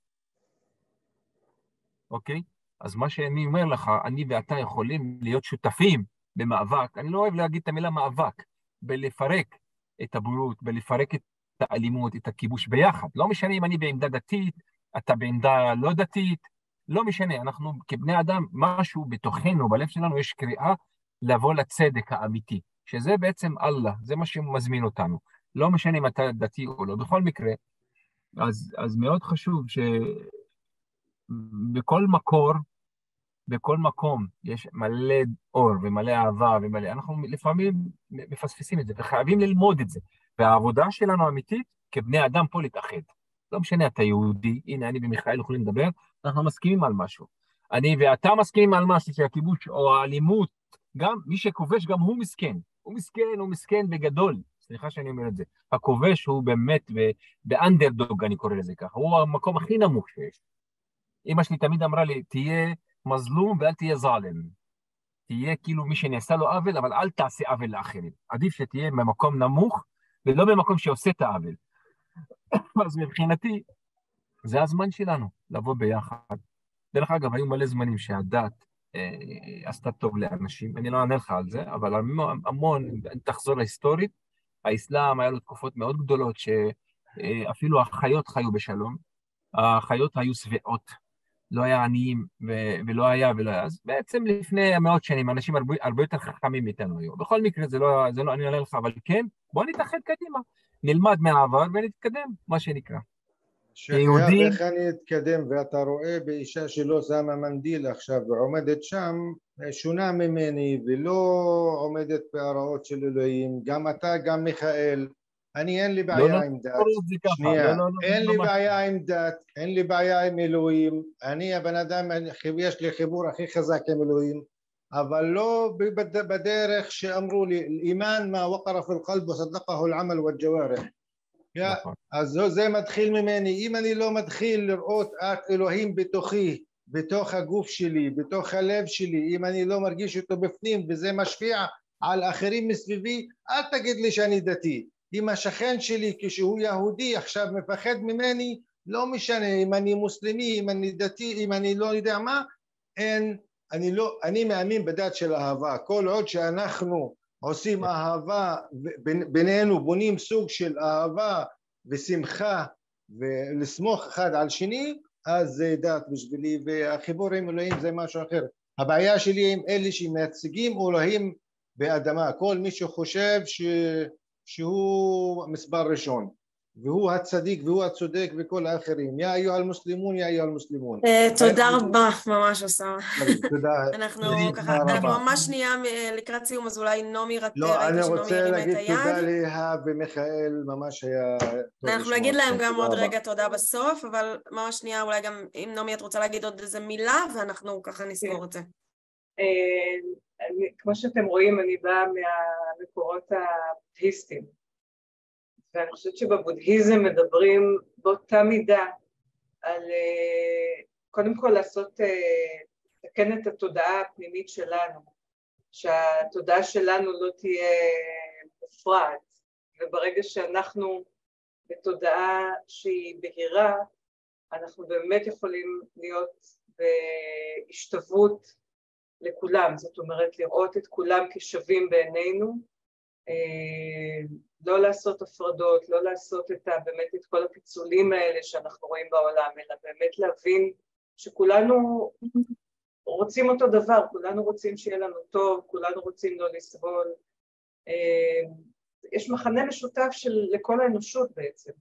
אוקיי? אז מה שאני אומר לך, אני ואתה יכולים להיות שותפים במאבק, אני לא אוהב להגיד את המילה מאבק, בלפרק את הבורות, בלפרק את האלימות, את הכיבוש ביחד. לא משנה אם אני בעמדה דתית, אתה בעמדה לא דתית, לא משנה, אנחנו כבני אדם, משהו בתוכנו, בלב שלנו יש קריאה לבוא לצדק האמיתי, שזה בעצם אללה, זה מה שמזמין אותנו. לא משנה אם אתה דתי או לא, בכל מקרה, אז, אז מאוד חשוב שבכל מקור, בכל מקום יש מלא אור ומלא אהבה ומלא, אנחנו לפעמים מפספסים את זה וחייבים ללמוד את זה. והעבודה שלנו האמיתית כבני אדם פה להתאחד. לא משנה, אתה יהודי, הנה אני ומיכאל יכולים לדבר, אנחנו מסכימים על משהו. אני ואתה מסכימים על משהו שהכיבוש או האלימות, גם מי שכובש גם הוא מסכן. הוא מסכן, הוא מסכן בגדול. סליחה שאני אומר את זה. הכובש הוא באמת באנדרדוג, אני קורא לזה ככה. הוא המקום הכי נמוך שיש. אמא שלי תמיד אמרה לי, תהיה מזלום ואל תהיה זלם. תהיה כאילו מי שנעשה לו עוול, אבל אל תעשה עוול לאחרים. עדיף שתהיה במקום נמוך, ולא במקום שעושה את העוול. אז מבחינתי, זה הזמן שלנו, לבוא ביחד. דרך אגב, היו מלא זמנים שהדת אה, עשתה טוב לאנשים, אני לא אענה לך על זה, אבל המון, המון תחזור להיסטורית, האסלאם היה לו תקופות מאוד גדולות, שאפילו החיות חיו בשלום, החיות היו שבעות, לא היה עניים ו- ולא היה ולא היה, אז בעצם לפני מאות שנים, אנשים הרבה, הרבה יותר חכמים איתנו היו. בכל מקרה, זה לא, זה לא, אני אענה לך, אבל כן, בוא נתאחד קדימה, נלמד מהעבר ונתקדם, מה שנקרא. שחייב, איך אני אתקדם, ואתה רואה באישה שלא שמה מנדיל עכשיו ועומדת שם, שונה ממני ולא עומדת בהוראות של אלוהים, גם אתה, גם מיכאל, אני אין לי בעיה עם דת, שנייה, אין לי בעיה עם דת, אין לי בעיה עם אלוהים, אני הבן אדם, יש לי חיבור הכי חזק עם אלוהים, אבל לא בדרך שאמרו לי, אימן מה וqara fi al-qalb וסדקהו al-amal wal-jawarih. אז זה מתחיל ממני. אם אני לא מתחיל לראות את אלוהים בתוכי, בתוך הגוף שלי, בתוך הלב שלי, אם אני לא מרגיש אותו בפנים וזה משפיע על אחרים מסביבי, אל תגיד לי שאני דתי. אם השכן שלי כשהוא יהודי עכשיו מפחד ממני, לא משנה אם אני מוסלמי, אם אני דתי, אם אני לא יודע מה, אין, אני לא, אני מאמין בדת של אהבה. כל עוד שאנחנו עושים אהבה בינינו, בונים סוג של אהבה ושמחה ולסמוך אחד על שני, אז זה דת בשבילי, והחיבור עם אלוהים זה משהו אחר. הבעיה שלי עם אלה שמייצגים אלוהים באדמה, כל מי שחושב ש... שהוא מספר ראשון והוא הצדיק והוא הצודק וכל האחרים, יא אייוהל המוסלמון, יא אייוהל המוסלמון. תודה רבה, ממש עושה. תודה. אנחנו ככה, אנחנו ממש שנייה לקראת סיום, אז אולי נעמי ראיתי שנעמי הרימה את היד. לא, אני רוצה להגיד תודה להב ומיכאל, ממש היה טוב. אנחנו נגיד להם גם עוד רגע תודה בסוף, אבל ממש שנייה, אולי גם אם נעמי את רוצה להגיד עוד איזה מילה, ואנחנו ככה נסגור את זה. כמו שאתם רואים, אני באה מהמקורות הבודהיסטיים, ואני חושבת שבבודהיזם מדברים באותה מידה על קודם כל לעשות, לתקן את התודעה הפנימית שלנו, שהתודעה שלנו לא תהיה מופרעת, וברגע שאנחנו בתודעה שהיא בהירה, אנחנו באמת יכולים להיות בהשתוות לכולם, זאת אומרת לראות את כולם כשווים בעינינו, לא לעשות הפרדות, לא לעשות את ה, באמת את כל הפיצולים האלה שאנחנו רואים בעולם, אלא באמת להבין שכולנו רוצים אותו דבר, כולנו רוצים שיהיה לנו טוב, כולנו רוצים לא לסבול. יש מחנה משותף של לכל האנושות בעצם.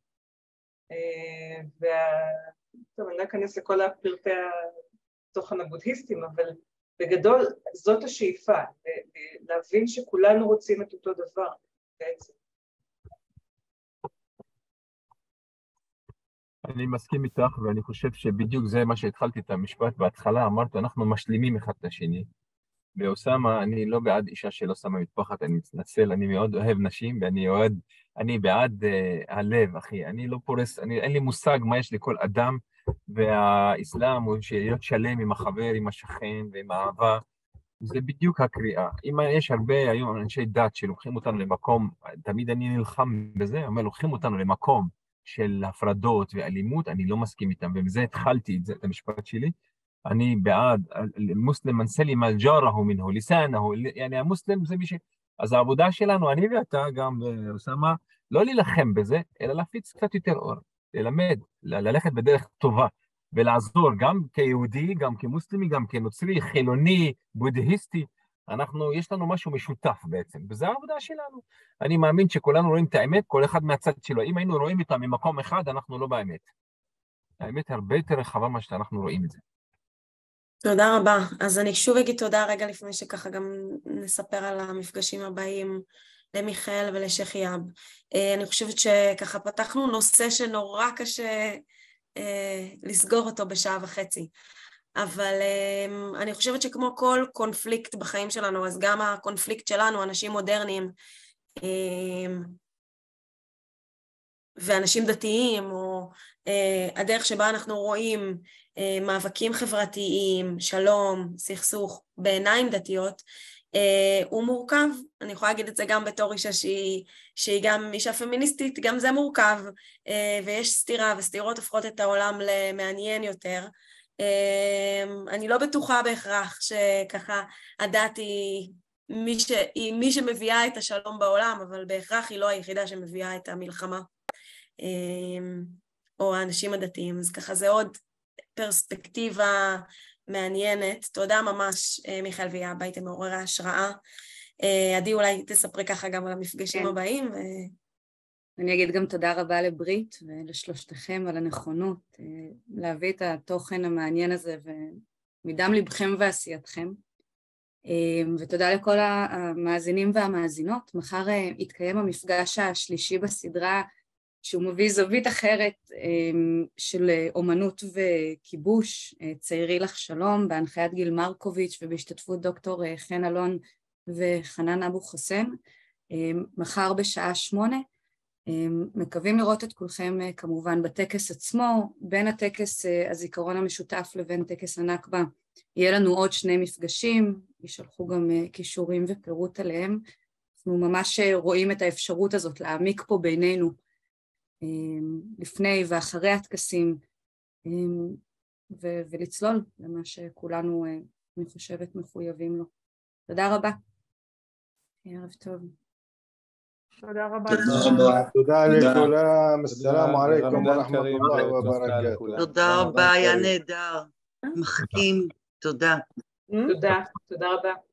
וה... טוב, אני לא אכנס לכל הפרטי התוכן הבודהיסטים, אבל בגדול זאת השאיפה, להבין שכולנו רוצים את אותו דבר בעצם. אני מסכים איתך, ואני חושב שבדיוק זה מה שהתחלתי את המשפט בהתחלה, אמרת, אנחנו משלימים אחד את השני. באוסמה, אני לא בעד אישה שלא שמה מטפחת, אני מתנצל, אני מאוד אוהב נשים, ואני אוהד, אני בעד uh, הלב, אחי, אני לא פורס, אני, אין לי מושג מה יש לכל אדם, והאסלאם הוא להיות שלם עם החבר, עם השכן ועם האהבה, זה בדיוק הקריאה. אם יש הרבה היום אנשי דת שלוקחים אותנו למקום, תמיד אני נלחם בזה, אומר, לוקחים אותנו למקום של הפרדות ואלימות, אני לא מסכים איתם, ובזה התחלתי את זה, את המשפט שלי, אני בעד, מוסלם מנסלים על ג'ארהו מנהו, ליסאנהו, יעני המוסלם זה מי ש... אז העבודה שלנו, אני ואתה גם, אוסמה, לא להילחם בזה, אלא להפיץ קצת יותר אור, ללמד, ללכת בדרך טובה, ולעזור גם כיהודי, גם כמוסלמי, גם כנוצרי, חילוני, בודהיסטי, אנחנו, יש לנו משהו משותף בעצם, וזו העבודה שלנו. אני מאמין שכולנו רואים את האמת, כל אחד מהצד שלו. אם היינו רואים אותה ממקום אחד, אנחנו לא באמת. האמת הרבה יותר רחבה מה שאנחנו רואים את זה. תודה רבה. אז אני שוב אגיד תודה רגע לפני שככה גם נספר על המפגשים הבאים למיכאל ולשייח איהאב. אני חושבת שככה פתחנו נושא שנורא קשה לסגור אותו בשעה וחצי. אבל um, אני חושבת שכמו כל קונפליקט בחיים שלנו, אז גם הקונפליקט שלנו, אנשים מודרניים um, ואנשים דתיים, או uh, הדרך שבה אנחנו רואים uh, מאבקים חברתיים, שלום, סכסוך, בעיניים דתיות, uh, הוא מורכב. אני יכולה להגיד את זה גם בתור אישה שהיא, שהיא גם אישה פמיניסטית, גם זה מורכב, uh, ויש סתירה, וסתירות הופכות את העולם למעניין יותר. אני לא בטוחה בהכרח שככה הדת היא מי, ש... היא מי שמביאה את השלום בעולם, אבל בהכרח היא לא היחידה שמביאה את המלחמה, או האנשים הדתיים. אז ככה זה עוד פרספקטיבה מעניינת. תודה ממש מיכאל ואיהאב, הייתם מעוררי השראה. עדי, אולי תספרי ככה גם על המפגשים כן. הבאים. ו... אני אגיד גם תודה רבה לברית ולשלושתכם על הנכונות להביא את התוכן המעניין הזה ומדם לבכם ועשייתכם. ותודה לכל המאזינים והמאזינות. מחר יתקיים המפגש השלישי בסדרה שהוא מביא זווית אחרת של אומנות וכיבוש, ציירי לך שלום, בהנחיית גיל מרקוביץ' ובהשתתפות דוקטור חן אלון וחנן אבו חסן, מחר בשעה שמונה. מקווים לראות את כולכם כמובן בטקס עצמו. בין הטקס הזיכרון המשותף לבין טקס הנכבה יהיה לנו עוד שני מפגשים, ישלחו גם קישורים ופירוט עליהם. אנחנו ממש רואים את האפשרות הזאת להעמיק פה בינינו לפני ואחרי הטקסים ו- ולצלול למה שכולנו, אני חושבת, מחויבים לו. תודה רבה. ערב טוב. תודה רבה. תודה לכולם, הסלאם עליכם ורחמת אללה וברכאתו. תודה רבה, היה נהדר, מחכים, תודה. תודה, תודה רבה.